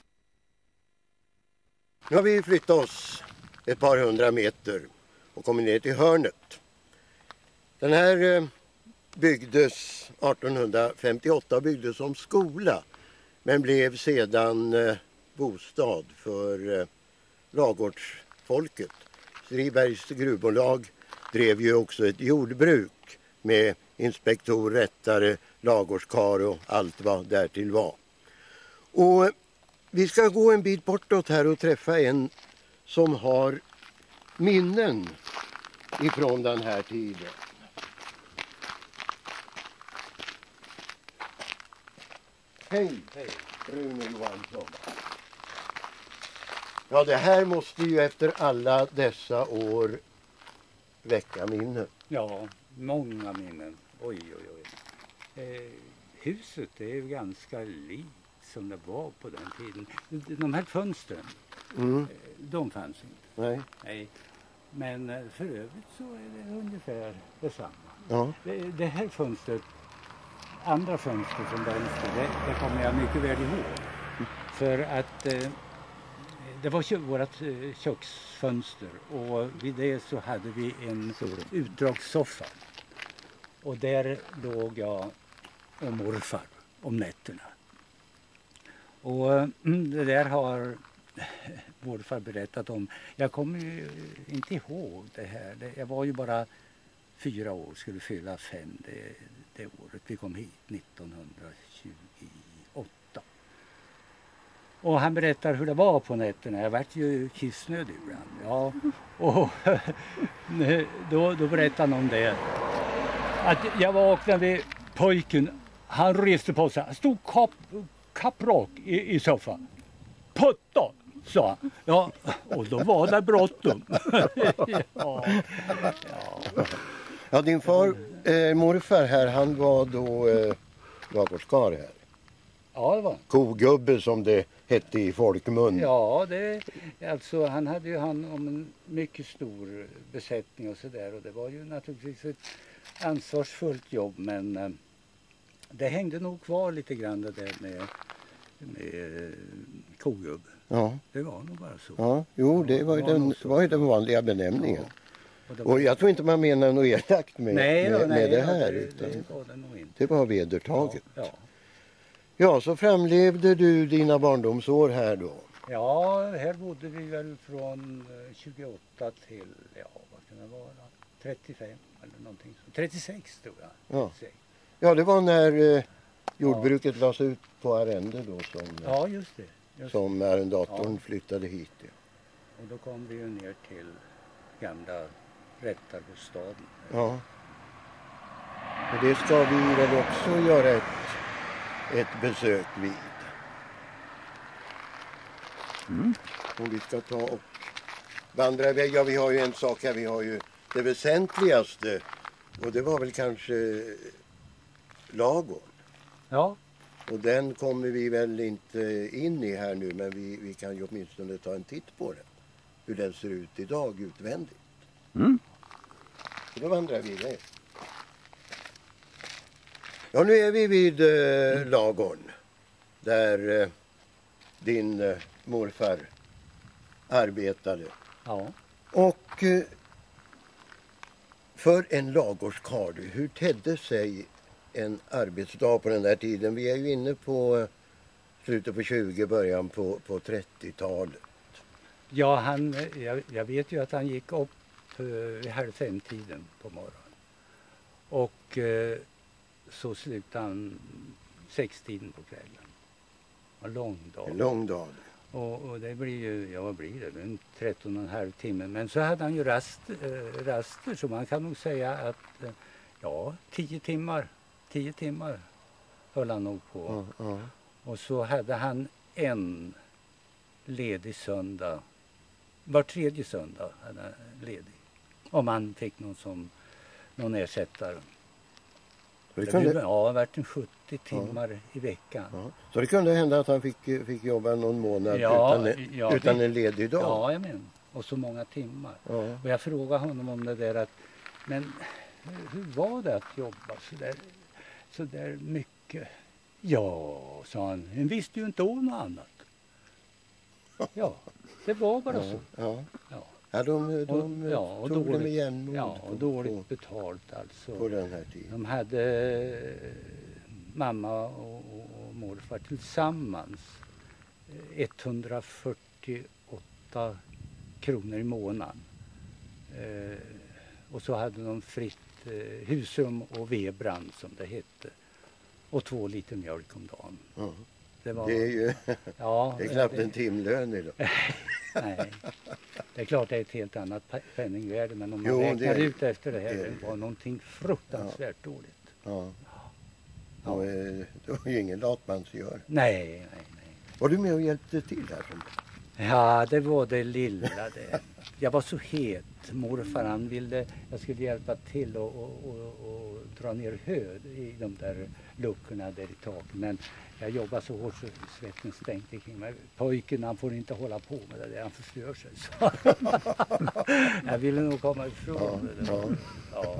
Nu har vi flyttat oss ett par hundra meter och kommit ner till hörnet. Den här eh, byggdes artonhundrafemtioåtta, byggdes som skola men blev sedan eh, bostad för eh, ladugårdsfolket. Stribergs gruvbolag drev ju också ett jordbruk med inspektor, rättare, ladugårdskar och allt vad därtill var. Och vi ska gå en bit bortåt här och träffa en som har minnen ifrån den här tiden. Hej, hej, Rune Johansson. Ja, det här måste ju efter alla dessa år väcka minnen. Ja, många minnen. Oj, oj, oj. Eh, huset är ju ganska likt som det var på den tiden. De här fönstren, Mm. eh, de fanns inte. Nej. Nej. Men eh, för övrigt så är det ungefär detsamma. Ja. Det, det här fönstret, andra fönster från vänster, det, det kommer jag mycket väl ihåg. För att eh, det var kö- vårt eh, köksfönster och vid det så hade vi en utdragssoffa. Och där låg jag och morfar om nätterna. Och mm, det där har morfar berättat om. Jag kommer ju inte ihåg det här. Det, jag var ju bara fyra år, skulle fylla fem det, det året. Vi kom hit nittonhundratjugoåtta. Och han berättar hur det var på nätterna. Jag vart ju kissnödig ibland. Ja. Och då, då berättade han om det. Att jag vaknade, pojken, han reste på sig. Han stod kap, kaprak i, i soffan. Putta, sa han. Ja, och då var det bråttom. ja. Ja. Ja, din far, eh, morfar här, han var då eh, ladugårdskar här. Ja, det var han. Kogubbe som det hette i folkmun. Ja, det, alltså, han hade ju hand om en mycket stor besättning och sådär. Och det var ju naturligtvis ett ansvarsfullt jobb. Men eh, det hängde nog kvar lite grann det där med, med kogubbe. Ja. Det var nog bara så. Ja, jo, det var ju Det var den, nog så. var ju den vanliga benämningen. Och det var- Och jag tror inte man menar något elakt med, Nej då, med, nej med det då, här. det- utan det var det nog inte. det var vedertaget. Ja. Ja, så framlevde du dina barndomsår här då? Ja, här bodde vi väl från eh, tjugoåtta till, ja vad kan det vara, trettiofem eller någonting så. trettiosex tror jag. Ja, ja det var när eh, jordbruket lades ut på arrende då som, Ja, just det. Just som arrendatorn flyttade hit. Ja. Och då kom vi ju ner till gamla rättarbostaden. Ja. Och det ska vi väl också göra ett, ett besök vid. Mm. Och vi ska ta och vandra iväg. Ja, vi har ju en sak här. Vi har ju det väsentligaste. Och det var väl kanske ladugården. Ja. Och den kommer vi väl inte in i här nu. Men vi, vi kan ju åtminstone ta en titt på den. Hur den ser ut idag utvändigt. Mm. Så då vandrar vi iväg. Ja, nu är vi vid eh, ladugården. Där eh, din eh, morfar arbetade. Ja. Och eh, för en ladugårdskarl, hur tedde sig en arbetsdag på den där tiden? Vi är ju inne på eh, slutet på tjugo, början på, på trettiotalet. Ja, han, jag, jag vet ju att han gick upp eh, vid halv fem-tiden på morgonen. Och eh, så slutade han sextiden på kvällen. En lång dag. En lång dag. Och, och det blir ju, ja vad blir det, en tretton och en halv timme. Men så hade han ju rast, eh, raster så man kan nog säga att eh, ja, tio timmar, tio timmar höll han nog på. Ja, ja. Och så hade han en ledig söndag, var tredje söndag hade han ledig. Om han fick någon som, någon ersättare. Det Det kunde- kunde... Ja, det har varit en sjuttio timmar i veckan. Ja. Så det kunde hända att han fick, fick jobba någon månad Ja, utan, en- ja, utan det- en ledig dag. Ja, jag men. Och så många timmar. Ja. Och jag frågade honom om det där att, men hur, hur var det att jobba så där, så där mycket? Ja, sa han, en visste ju inte om något annat. Ja, det var bara Ja, så. ja. Ja. Ja, de, de Och- ja, och tog det med dåligt- jämnmod Ja, och på- dåligt betalt alltså. på den här tiden. De hade eh, mamma och, och morfar tillsammans eh, etthundrafyrtioåtta kronor i månaden. Eh, och så hade de fritt eh, husrum och vedbrand som det hette. Och två liter mjölk om dagen. Ja. Det, var, Det är ju ja, det är knappt det- en timlön idag. Nej, det är klart det är ett helt annat pe- penningvärde, men om man Jo, räknar det är- ut efter det här, det är- det var någonting fruktansvärt dåligt. Ja. Ja. Och, eh, det var ju ingen latmansgör. Nej, nej, nej. Var du med och hjälpte till här? Som... Ja, det var det lilla det. Jag var så het. Morfar han ville, jag skulle hjälpa till och, och, och, och dra ner hö i de där luckorna där i taket. Men jag jobbade så hårt så svetten stänkte kring mig. Pojken han får inte hålla på med det där, han förstör sig. Så. Jag ville nog komma ifrån det där. Ja.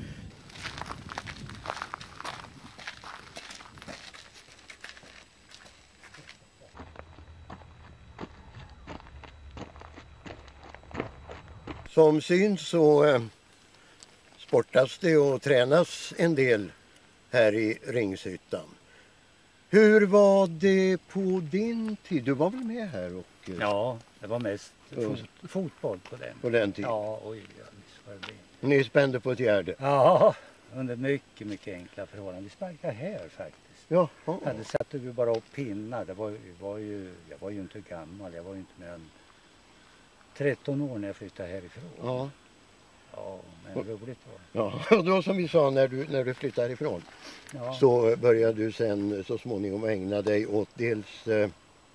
Som syns så eh, sportas det och tränas en del här i Ringshyttan. Hur var det på din tid? Du var väl med här? Och, eh, Ja, det var mest Ja. fot, fotboll på den. På den tiden? Ja, oj, ja, visst var det det. Ni spände på ett gärde? Ja, under mycket, mycket enkla förhållanden. Vi sparkade här faktiskt. Ja. Hade satte vi bara upp pinnar. Det var, ju- var ju, jag var ju inte gammal, jag var ju inte mer än tretton år när jag flyttade härifrån. Ja. Ja, men roligt var det. Ja, och då som vi sa när du, när du flyttade ifrån Ja. så började du sen så småningom ägna dig åt dels eh,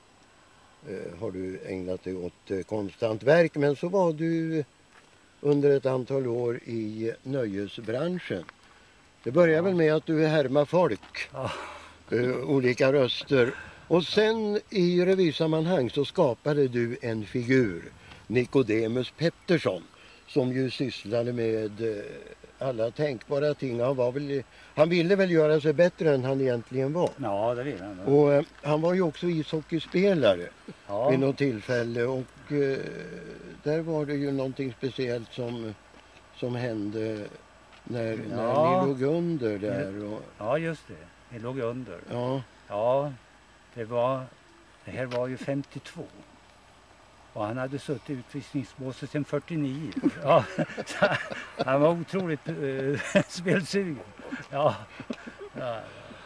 eh, har du ägnat dig åt eh, konsthantverk, men så var du under ett antal år i nöjesbranschen. Det började väl med att du härmade folk, Ja. eh, olika röster, och sen i revysammanhang så skapade du en figur, Nicodemus Pettersson, som ju sysslade med eh, alla tänkbara ting. Han, var väl, han ville väl göra sig bättre än han egentligen var. Ja, det ville han. Och eh, han var ju också ishockeyspelare Ja. vid något tillfälle, och eh, där var det ju någonting speciellt som, som hände när, när Ja. ni låg under där. Och, Ja, just det. Vi låg under. ja, Ja, det var, det här var ju femtiotvå. Och han hade suttit i utvisningsbåset sedan fyrtionio. Ja, så han var otroligt äh, spelsugen. Ja. Ja.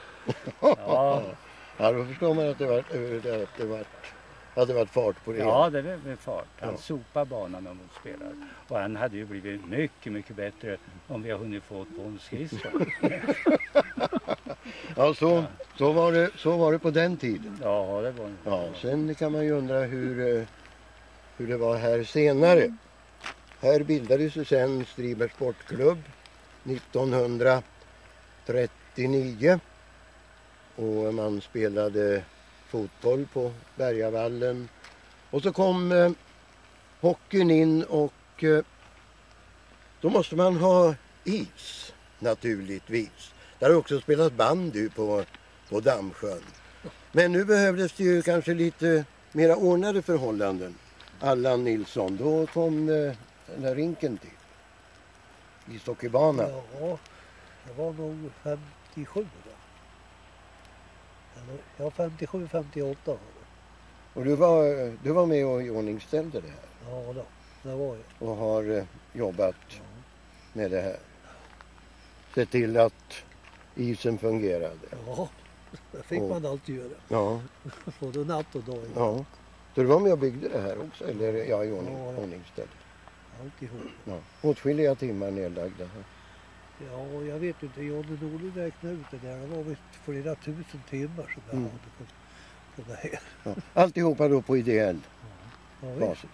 Ja. ja, då förstår man att det, var, eh, att det var, hade varit fart på det. Ja, det var med fart. Han Ja. sopade banan med motspelare. Och han hade ju blivit mycket, mycket bättre om vi har hunnit få ett på en skridskor. Ja, så, så, var det, så var det på den tiden. Ja, det var Ja, sen kan man ju undra hur, eh, hur det var här senare. Här bildades ju sen Stribergs sportklubb nittonhundratrettionio. Och man spelade fotboll på Bergavallen. Och så kom eh, hockeyn in, och eh, då måste man ha is naturligtvis. Där har också spelat bandy på, på Dammsjön. Men nu behövdes det ju kanske lite mera ordnade förhållanden. Allan Nilsson, då kom eh, den där rinken till. Ishockeybanan. Ja, det var nog femtiosju då. Eller, ja, femtiosju, femtioåtta. Och du var, du var med och iordningställde det här. Ja, då, det var jag. Och har eh, jobbat med det här. Se till att isen fungerade. Ja, det fick Och- man alltid göra. Ja. Både natt och dag. Ja. Så du var med och byggde det här också? Eller ja, iordning, Ja. iordningställde. Alltihop. Ja. Åtskilliga timmar nedlagda här. Ja, jag vet inte. Johnny Norling räknade ut det där. Det var väl flera tusen timmar som jag Mm. hade på, på det här. Ja. Alltihopa då på ideell Ja, visst. basis.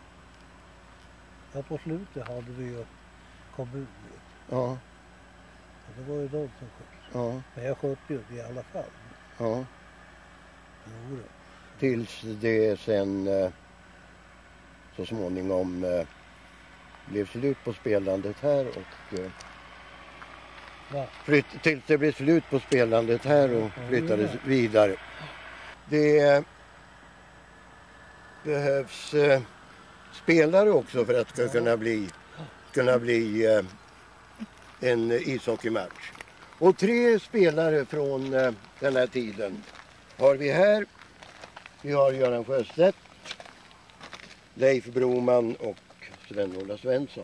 Ja, på slutet hade vi ju kommunen. Ja. Och det var ju de som skötte. Ja. Men jag sköt ju i alla fall. Ja. Jo då. Tills det sen eh, så småningom eh, blev slut på spelandet här och eh, Va? flytt, tills det blev slut på spelandet här och flyttades vidare. Det eh, behövs eh, spelare också för att det ska kunna bli, kunna bli eh, en ishockeymatch. Och tre spelare från eh, den här tiden har vi här. Vi har Göran Sjöstedt, Leif Broman och Sven-Ola Svensson.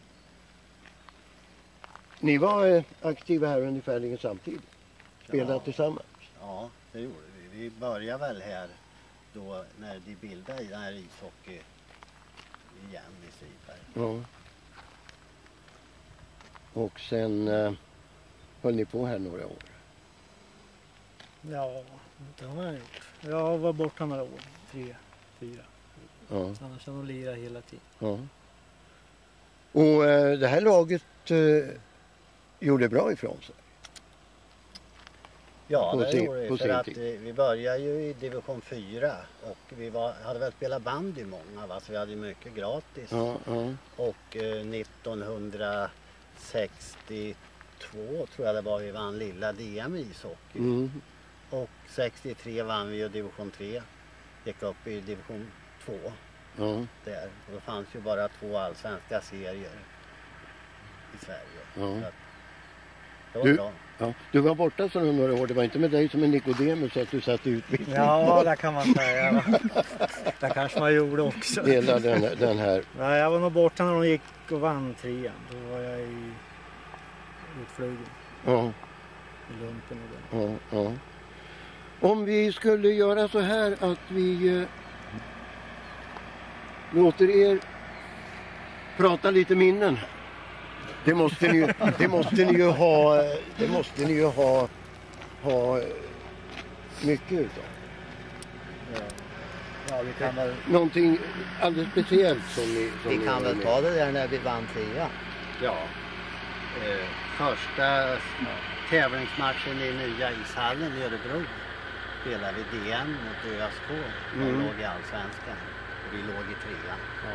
Ni var eh, aktiva här ungefär samtidigt. Spelade Ja. tillsammans. Ja, det gjorde vi. Vi började väl här då när de bildade den här ishockey igen i Sydberg. Ja. Och sen eh, höll ni på här några år. Ja, det har jag gjort. Jag var borta några år. Tre, fyra. Ja. Annars har de lirat hela tiden. Ja. Och eh, det här laget eh, gjorde bra ifrån sig. Ja, På det sin- gjorde vi. på För sin att tid. vi, vi började ju i division fyra och vi var, hade väl spelat bandy många, va? Så vi hade ju mycket gratis. Ja, ja. Och eh, nittonhundrasextiotvå tror jag det var vi vann lilla D M i ishockey. Mm. Och sextiotre vann vi ju division tre. Gick upp i division två Ja. där. Och då fanns ju bara två allsvenska serier i Sverige. Ja. Så att det var Du, bra. ja, du var borta så några år. Det var inte med dig som en Nikodemus att du satt i utbildning. Ja, det kan man säga. Det kanske man gjorde också. Hela den, den här. Nej, jag var nog borta när de gick och vann trean. Då var jag i utflygen. Ja. I lumpen och det. Ja, ja. Om vi skulle göra så här att vi eh, låter er prata lite minnen. Det måste ni, det måste ni ju ha, det måste ni ju ha, ha mycket utav. Ja. Ja, vi kan väl, Någonting alldeles speciellt som ni... Som vi ni kan väl med. ta det där när vi vann trean. Ja. Eh, första tävlingsmatchen i nya ishallen i Örebro spelade vi D M mot ÖSK. De Mm. låg i allsvenskan och vi låg i trean. Ja.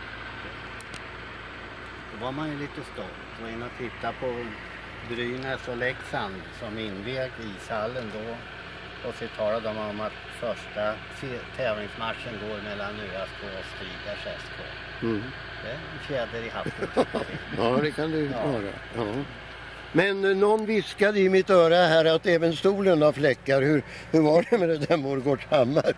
Då var man ju lite stolt. Var inne och tittade på Brynäs och Leksand som invig ishallen då. Och så talade de om att första se- tävlingsmatchen går mellan ÖSK och Strigars S K. Mm. Det är en fjäder i hatten. Ja, det kan det ju Ja. vara. Ja. Men eh, någon viskade i mitt öra här att även stolen har fläckar. Hur, hur var det med det där Morgårdshammar?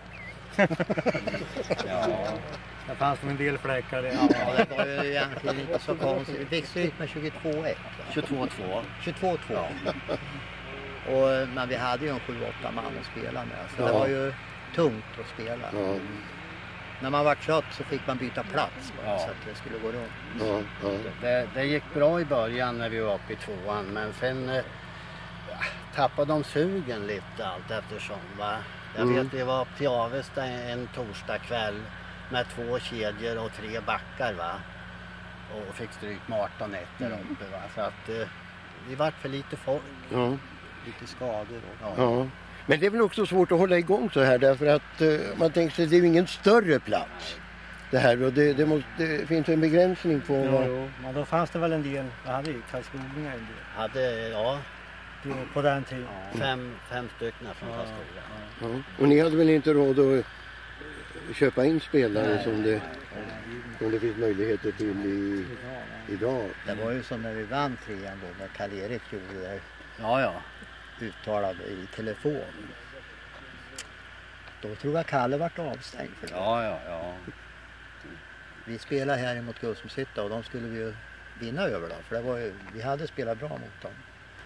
Ja, det fanns en del fläckar. Ja, det var ju egentligen inte så konstigt. Vi fick stryk med tjugotvå ett. tjugotvå två. tjugotvå två. Och, men vi hade ju en sju åtta man att spela med. Så Ja. det var ju tungt att spela. Ja. När man var trött så fick man byta plats bara, så att det skulle gå runt. Ja, ja. Det, det gick bra i början när vi var uppe i tvåan, men sen eh, tappade de sugen lite allt eftersom. Va? Jag Mm. vet vi var uppe i Avesta en, en torsdag kväll med två kedjor och tre backar, va? Och fick stryk med arton ett där uppe. Va? Så att eh, vi vart för lite folk, Ja. lite skador. Och, Ja. Men det är väl också svårt att hålla igång så här därför att eh, man tänker sig det är ju ingen större plats. Det här och det, det, måste, det finns en begränsning på Jo, vad... jo, men då fanns det väl en del. Jag hade ju Karlskoga en del. Hade, ja. På, på den tiden. Fem, fem stycken från Ja, Karlskoga. Ja. Och ni hade väl inte råd att köpa in spelare Nej. som det, som det finns möjligheter till i, idag? Det var ju som när vi vann trean då, när Karl-Erik gjorde det. Ja, ja. Uttalade i telefon. Då tror jag Kalle vart avstängd för det. Ja, ja, ja. Vi spelade här mot Gusumshytta och de skulle vi ju vinna över då. För det var ju, vi hade spelat bra mot dem.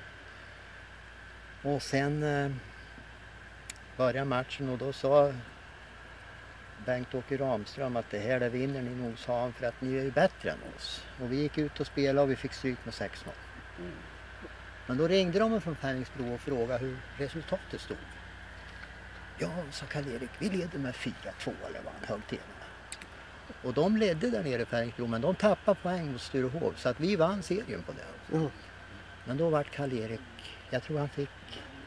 Och sen eh, började matchen och då sa Bengt-Åke Ramström att det här det vinner ni nog, sa han, för att ni är ju bättre än oss. Och vi gick ut och spelade och vi fick stryk med sex noll. Mm. Men då ringde de från Färringsbro och frågade hur resultatet stod. Ja, sa Karl-Erik, vi leder med fyra två eller vad han höll till med. Och de ledde där nere i Färringsbro, men de tappade poäng mot Sturehof så att vi vann serien på det. Mm. Men då var Karl-Erik jag tror han fick,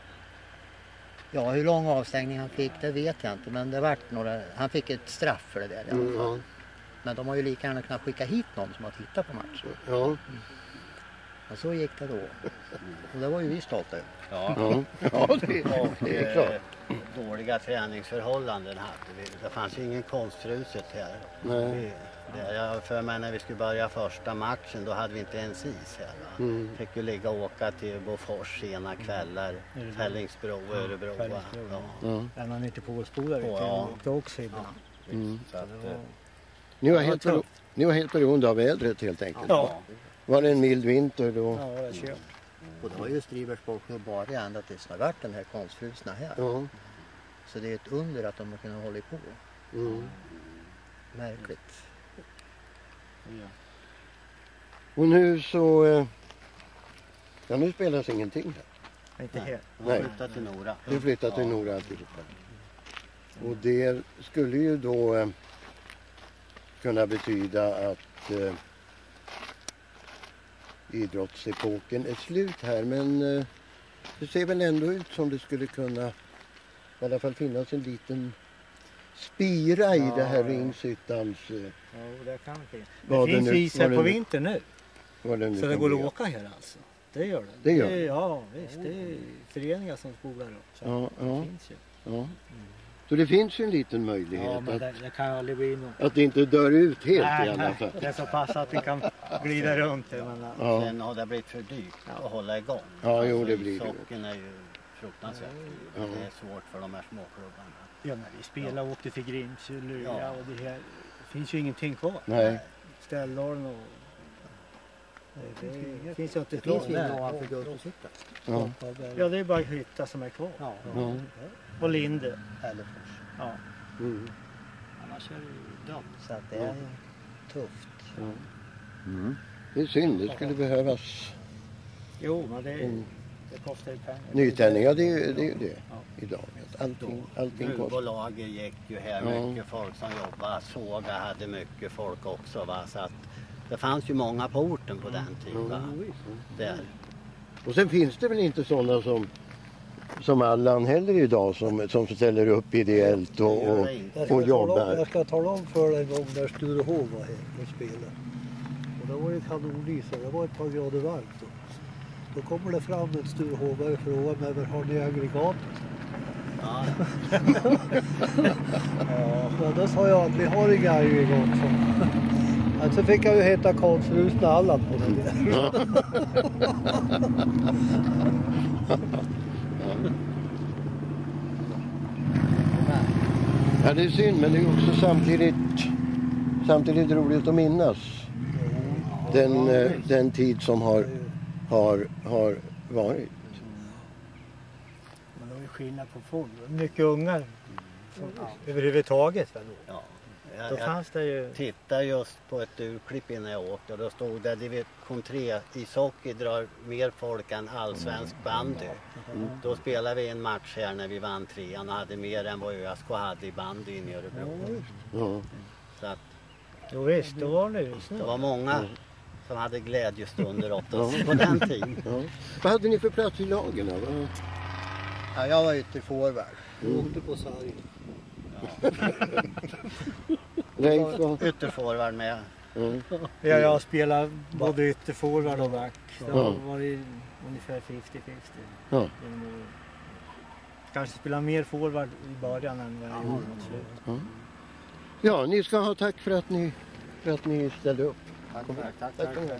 ja hur lång avstängning han fick det vet jag inte, men det vart några, han fick ett straff för det där i alla fall. Mm. Men de har ju lika gärna kunnat skicka hit någon som har tittat på matchen. Ja. Mm. Och så gick det då. Och det var ju vi stolta över. Ja, ja. Ja det, och, det är klart. Eh, dåliga träningsförhållanden hade vi. Det fanns ju ingen konstfruset här. Nej. Vi, det, jag för mig när vi skulle börja första matchen då hade vi inte ens is här. Va? Mm. Fick ju ligga och åka till Bofors sena kvällar. Mm. Fällingsbro, Örebro. Ja. Ja. Är man inte påspolare på, ja. det också ibland. Mm. Så att, var... ni, var helt bero... ni var helt beroende av vädret helt enkelt. Ja. Var det en mild vinter då? Ja, det var kört. Och det var ju Stribers sportklubb bara ända tills det har varit den här konstfrusna här. Ja. Så det är ett under att de har kunnat hålla på. Mm. Märkligt. Ja. Och nu så... Ja, nu spelas ingenting här. Inte helt. Nej. Vi flyttat till Nora. Vi flyttat till Nora alltihopa. Och det skulle ju då eh, kunna betyda att eh, idrottsepoken är slut här. Men eh, det ser väl ändå ut som det skulle kunna i alla fall finnas en liten spira i Ja, det här ja. Ringsyttans... Eh, Ja, det kan det. vad Det finns nu- is här vad på nu- vintern nu. vad det nu Så kan det går bli. att åka här alltså. Det gör det. Det gör är, det. Ja, visst. Det är föreningar som spolar upp. Så Ja, det ja. finns ju. Ja. Så det finns ju en liten möjlighet Ja, men att, det, det kan aldrig bli något. att det inte dör ut helt Nej, i alla nej. fall. Det är så pass att vi kan glida runt det. Men, Ja. Sen har det blivit för dyrt att hålla igång. Ja, jo, det blir det. Ishockeyn är ju fruktansvärt. Ja. Det är svårt för de här småklubbarna. Ja, när vi spelade och åkte till Grimsö, Luleå Ja. och det här. Det finns ju ingenting kvar. Nej. Ställdalen och... Det, det finns ju inte Det finns ju kvar inga där. ovanför Guldbesiktaren. Ja. Ja, det är bara hytta som är kvar. Ja. Ja. Och Linde. Hällefors. Ja. Mm. Annars är det ju dumt. Så att det är tufft. Ja. Mm. Det är synd, det skulle behövas Jo, men det, Mm. det kostar ju pengar. nytändningar. Det är ju det, är ju det idag. Att allting, allting kostar. Gruvbolaget gick ju här, Ja. mycket folk som jobbade. Såga hade mycket folk också. Va? Så att det fanns ju många på orten på den tiden. Va? Där. Och sen finns det väl inte sådana som, som Allan heller idag som, som ställer upp ideellt och, och, Jag ska och tala om- jobbar. Jag ska tala om för dig en gång när Sturehov var här och spelade. Och det var ju kanonis och det var ett par grader varmt. Då, då kommer det fram en Sturehovare och frågar mig, var har ni aggregatet? Ja. Ja, då sa jag att vi har inga aggregat. Så, så fick jag ju heta Karlsrusna Allan på det där. Ja, det är synd, men det är också samtidigt, samtidigt roligt att minnas den, eh, den tid som har, har, har varit. Men det var ju skillnad på folk. Mycket ungar. Som, överhuvudtaget. Väl? Ja. Då Jag, fanns det ju... jag tittade just på ett urklipp innan jag åkte och då stod det division tre ishockey drar mer folk än allsvensk bandy. Mm. Då spelade vi en match här när vi vann trean och hade mer än vad ÖSK hade i bandy i Örebro. Ja. Så att Jo visst, då var det ju det var många Mm. som hade glädjestunder åt Ja. oss på den tiden. Ja. Vad hade ni för plats i lagen? Då? Ja, jag var ytterforward. Jag åkte på sarg. Leif var... Ytterforward med. Mm. Ja, jag spelade både ytterforward och back. Det var, Ja. var det ungefär femtio femtio. Ja. Kanske spela mer forward i början än vad jag gjorde mot slutet. Ja. Ja, ni ska ha tack för att ni, för att ni ställde upp. Tack, tack, tack, tack. tack.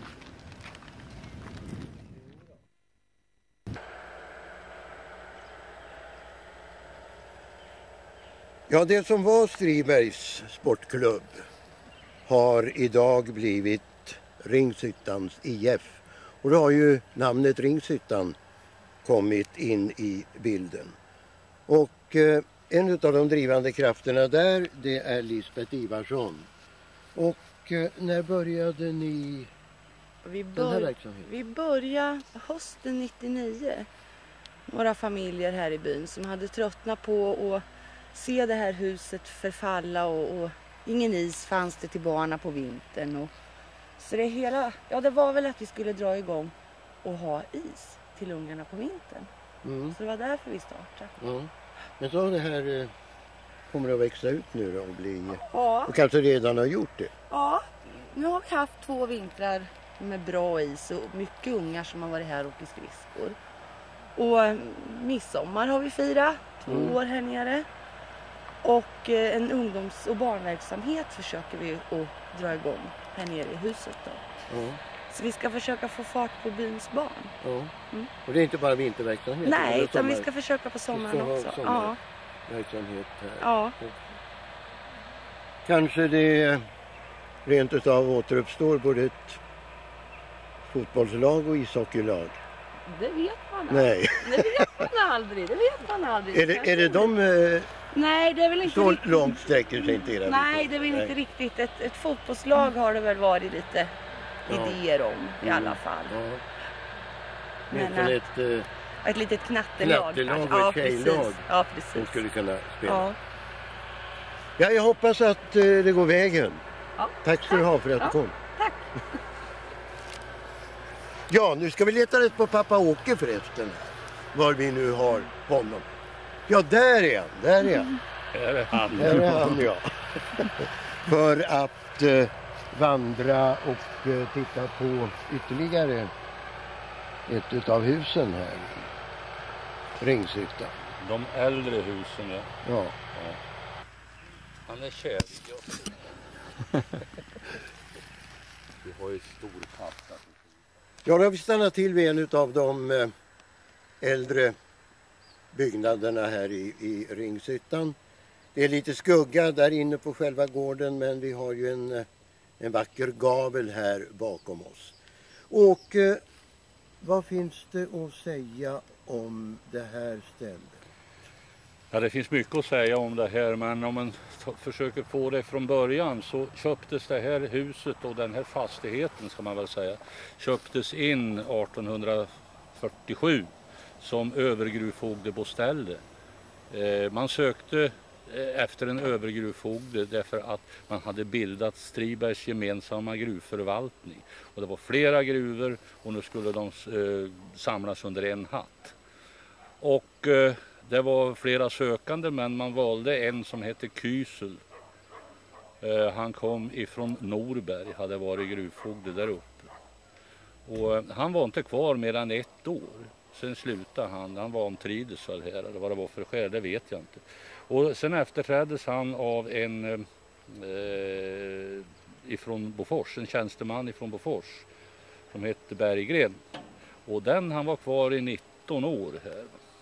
Ja, det som var Stribergs sportklubb har idag blivit Ringsyttans I F. Och då har ju namnet Ringsyttan kommit in i bilden. Och eh, en av de drivande krafterna där, det är Lisbeth Ivarsson. Och eh, när började ni Vi, den här bör, verksamheten? vi började hösten nittionio. Några familjer här i byn som hade tröttnat på att se det här huset förfalla och, och ingen is fanns det till barnen på vintern. Och, så det hela, ja det var väl att vi skulle dra igång och ha is. till ungarna på vintern. Mm. Så det var därför vi startade. Ja. Men så det här eh, kommer att växa ut nu då och bli... Ja. Och kanske redan har gjort det. Ja, nu har vi haft två vintrar med bra is och mycket ungar som har varit här och åkt skridskor. Och eh, midsommar har vi firat, två Mm. år här nere. Och eh, en ungdoms- och barnverksamhet försöker vi att dra igång här nere i huset då. Ja. Så vi ska försöka få fart på byns barn. Ja. Mm. Och det är inte bara vinterverksamhet? Nej, det utan sommar... vi ska försöka på sommaren sommar, också. Sommarverksamhet här. Ja. Och kanske det rent utav återuppstår både ett fotbollslag och ishockeylag. Det vet man Nej. aldrig. Det vet man aldrig. Det vet man aldrig. Är det, är det de... Eh, Nej, det är väl inte så riktigt. långt sträcker sig inte era Nej, visioner. det är väl inte Nej. riktigt. Ett, ett fotbollslag har det väl varit lite Ja. idéer om i Mm. alla fall. Ja. Men, Men äh, ett eh, ett litet knattelag. knattelag kanske. och ett ja, tjejlag precis. Ja, precis. som skulle kunna spela. Ja. Ja, jag hoppas att eh, det går vägen. Ja. Tack ska du ha för att Ja. du kom. Tack. Ja, nu ska vi leta rätt på pappa Åke förresten. Var vi nu har honom. Ja, där är han. Där är han. Här är han. Här är han, ja. För att eh, vandra och eh, titta på ytterligare ett utav husen här. Ringshyttan. De äldre husen, ja. Ja. ja. Han är kär i oss. Vi har ju stor katta. Ja, då har vi stannat till vid en av de eh, äldre byggnaderna här i, i Ringshyttan. Det är lite skugga där inne på själva gården, men vi har ju en, en vacker gavel här bakom oss. Och eh, vad finns det att säga om det här stället? Ja, det finns mycket att säga om det här, men om man t- försöker få det från början så köptes det här huset och den här fastigheten, ska man väl säga, köptes in arton fyrtiosju som övergruvfogdeboställe. Eh, man sökte eh, efter en övergruvfogde därför att man hade bildat Stribergs gemensamma gruvförvaltning. Och det var flera gruvor och nu skulle de eh, samlas under en hatt. Och eh, det var flera sökande, men man valde en som hette Kysel. Eh, han kom ifrån Norberg, hade varit gruvfogde där uppe. Och eh, han var inte kvar mer än ett år. Sen slutade han, han vantrivdes väl här, eller vad det var för skäl, det vet jag inte. Och sen efterträddes han av en eh, ifrån Bofors, en tjänsteman ifrån Bofors som hette Berggren. Och den han var kvar i nitton år här.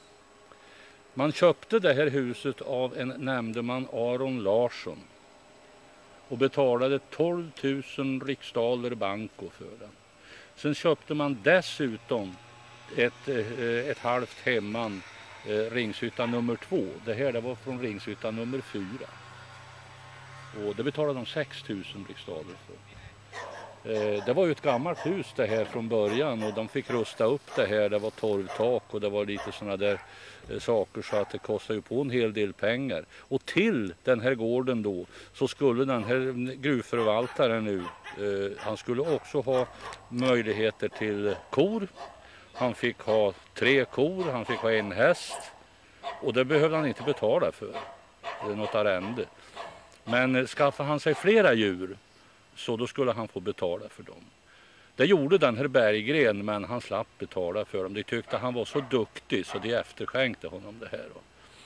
Man köpte det här huset av en nämndeman, Aron Larsson, och betalade tolv tusen riksdaler banko för den. Sen köpte man dessutom ett, ett halvt hemman, Ringshyttan nummer två. Det här det var från Ringshyttan nummer fyra. Och det betalade de sex tusen riksdaler för. Det var ju ett gammalt hus det här från början och de fick rusta upp det här. Det var torvtak och det var lite sådana där saker så att det kostade ju på en hel del pengar. Och till den här gården då så skulle den här gruvförvaltaren nu, eh, han skulle också ha möjligheter till kor. Han fick ha tre kor, han fick ha en häst och det behövde han inte betala för, det är något arrende. Men eh, skaffade han sig flera djur så då skulle han få betala för dem. Det gjorde den här Berggren, men han slapp betala för dem. De tyckte han var så duktig så de efterskänkte honom det här. Då.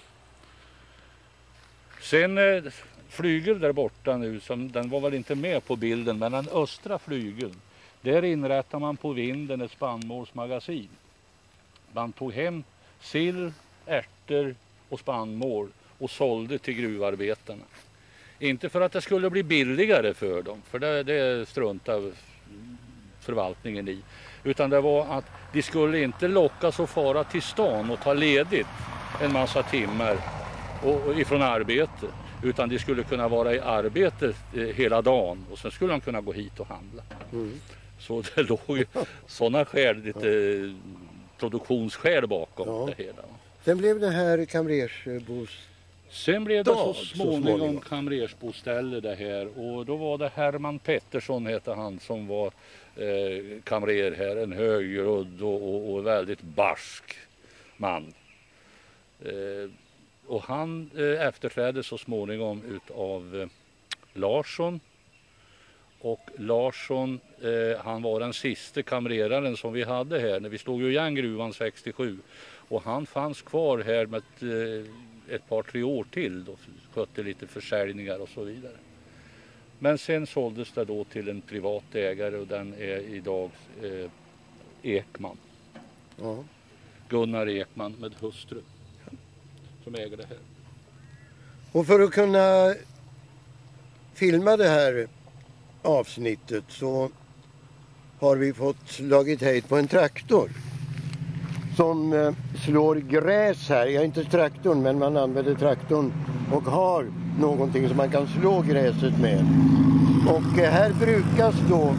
Sen eh, flygel där borta nu, som, den var väl inte med på bilden, men den östra flygeln, där inrättar man på vinden ett spannmålsmagasin. Man tog hem sill, ärtor och spannmål och sålde till gruvarbetarna. Inte för att det skulle bli billigare för dem, för det, det struntade förvaltningen i. Utan det var att de skulle inte lockas att fara till stan och ta ledigt en massa timmar och, och ifrån arbete. Utan de skulle kunna vara i arbete eh, hela dagen och sen skulle de kunna gå hit och handla. Mm. Så det låg ju sådana skäl, lite produktionsskäl bakom ja. Det hela. Sen blev det här kamrersboställe Sen blev det så så småningom, småningom. kamrersboställe det här, och då var det Herman Pettersson hette han som var eh, kamrer här, en högrudd och, och, och väldigt barsk man. Eh, och han eh, efterträddes så småningom utav eh, Larsson, och Larsson eh, han var den sista kamreraren som vi hade här när vi slog ju igen gruvan sextiosju, och han fanns kvar här med ett, eh, ett par tre år till då, skötte lite försäljningar och så vidare. Men sen såldes det då till en privat ägare, och den är idag eh, Ekman. Ja. Gunnar Ekman med hustru som äger det här. Och för att kunna filma det här avsnittet så har vi fått slagit hejt på en traktor som eh, slår gräs här. Ja, inte traktorn, men man använder traktorn och har någonting som man kan slå gräset med. Och eh, här brukas då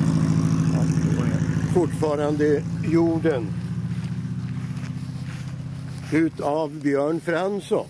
fortfarande jorden utav Björn Fransson.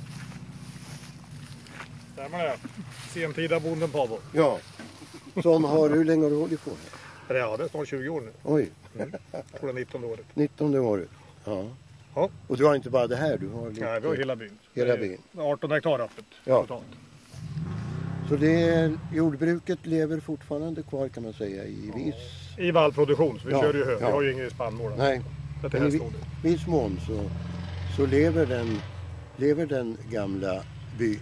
Stämmer det? Sentida bonden Pavo. Ja, som har, hur länge har du hållit på här? Ja, det är snart tjugo år nu. Oj. Mm. På det nittonde året. nittonde året. Ja. Ja. Och du har inte bara det här, du har lite... Nej, vi har hela byn. Hela byn. arton hektar öppet. Ja. Totalt. Så det, jordbruket lever fortfarande kvar kan man säga i viss... I vallproduktion, så vi Ja, kör ju hö. ja. Vi har ju ingen spannmål. Nej, Så det men här i står det. viss mån så, så lever, den, lever den gamla byn.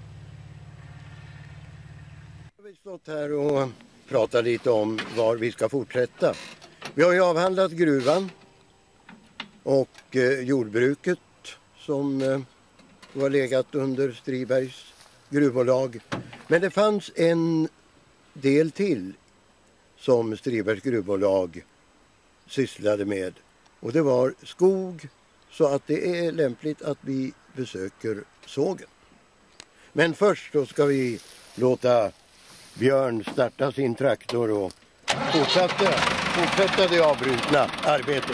Vi har stått här och pratat lite om var vi ska fortsätta. Vi har ju avhandlat gruvan och eh, jordbruket som eh, var legat under Stribergs gruvbolag. Men det fanns en del till som Stribergs gruvbolag sysslade med. Och det var skog, så att det är lämpligt att vi besöker sågen. Men först då ska vi låta Björn starta sin traktor och fortsätta, fortsätta det avbrutna arbetet.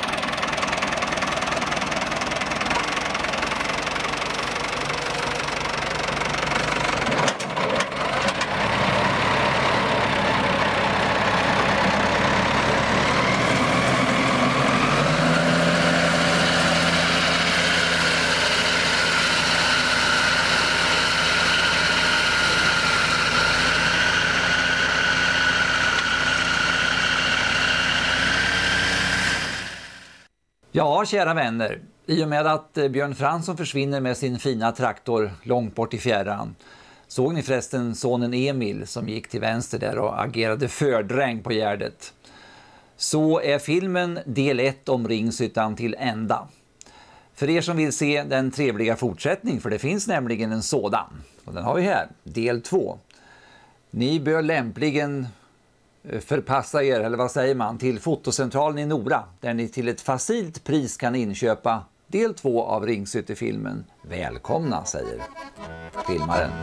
Ja, kära vänner, i och med att Björn Fransson försvinner med sin fina traktor långt bort i fjärran, såg ni förresten sonen Emil som gick till vänster där och agerade fördräng på Gärdet. Så är filmen del ett om Ringshyttan till ända. För er som vill se den trevliga fortsättning, för det finns nämligen en sådan, och den har vi här, del två. Ni bör lämpligen förpassa er, eller vad säger man, till fotocentralen i Nora, där ni till ett facilt pris kan inköpa del två av Ringshyttefilmen. Välkomna, säger filmaren.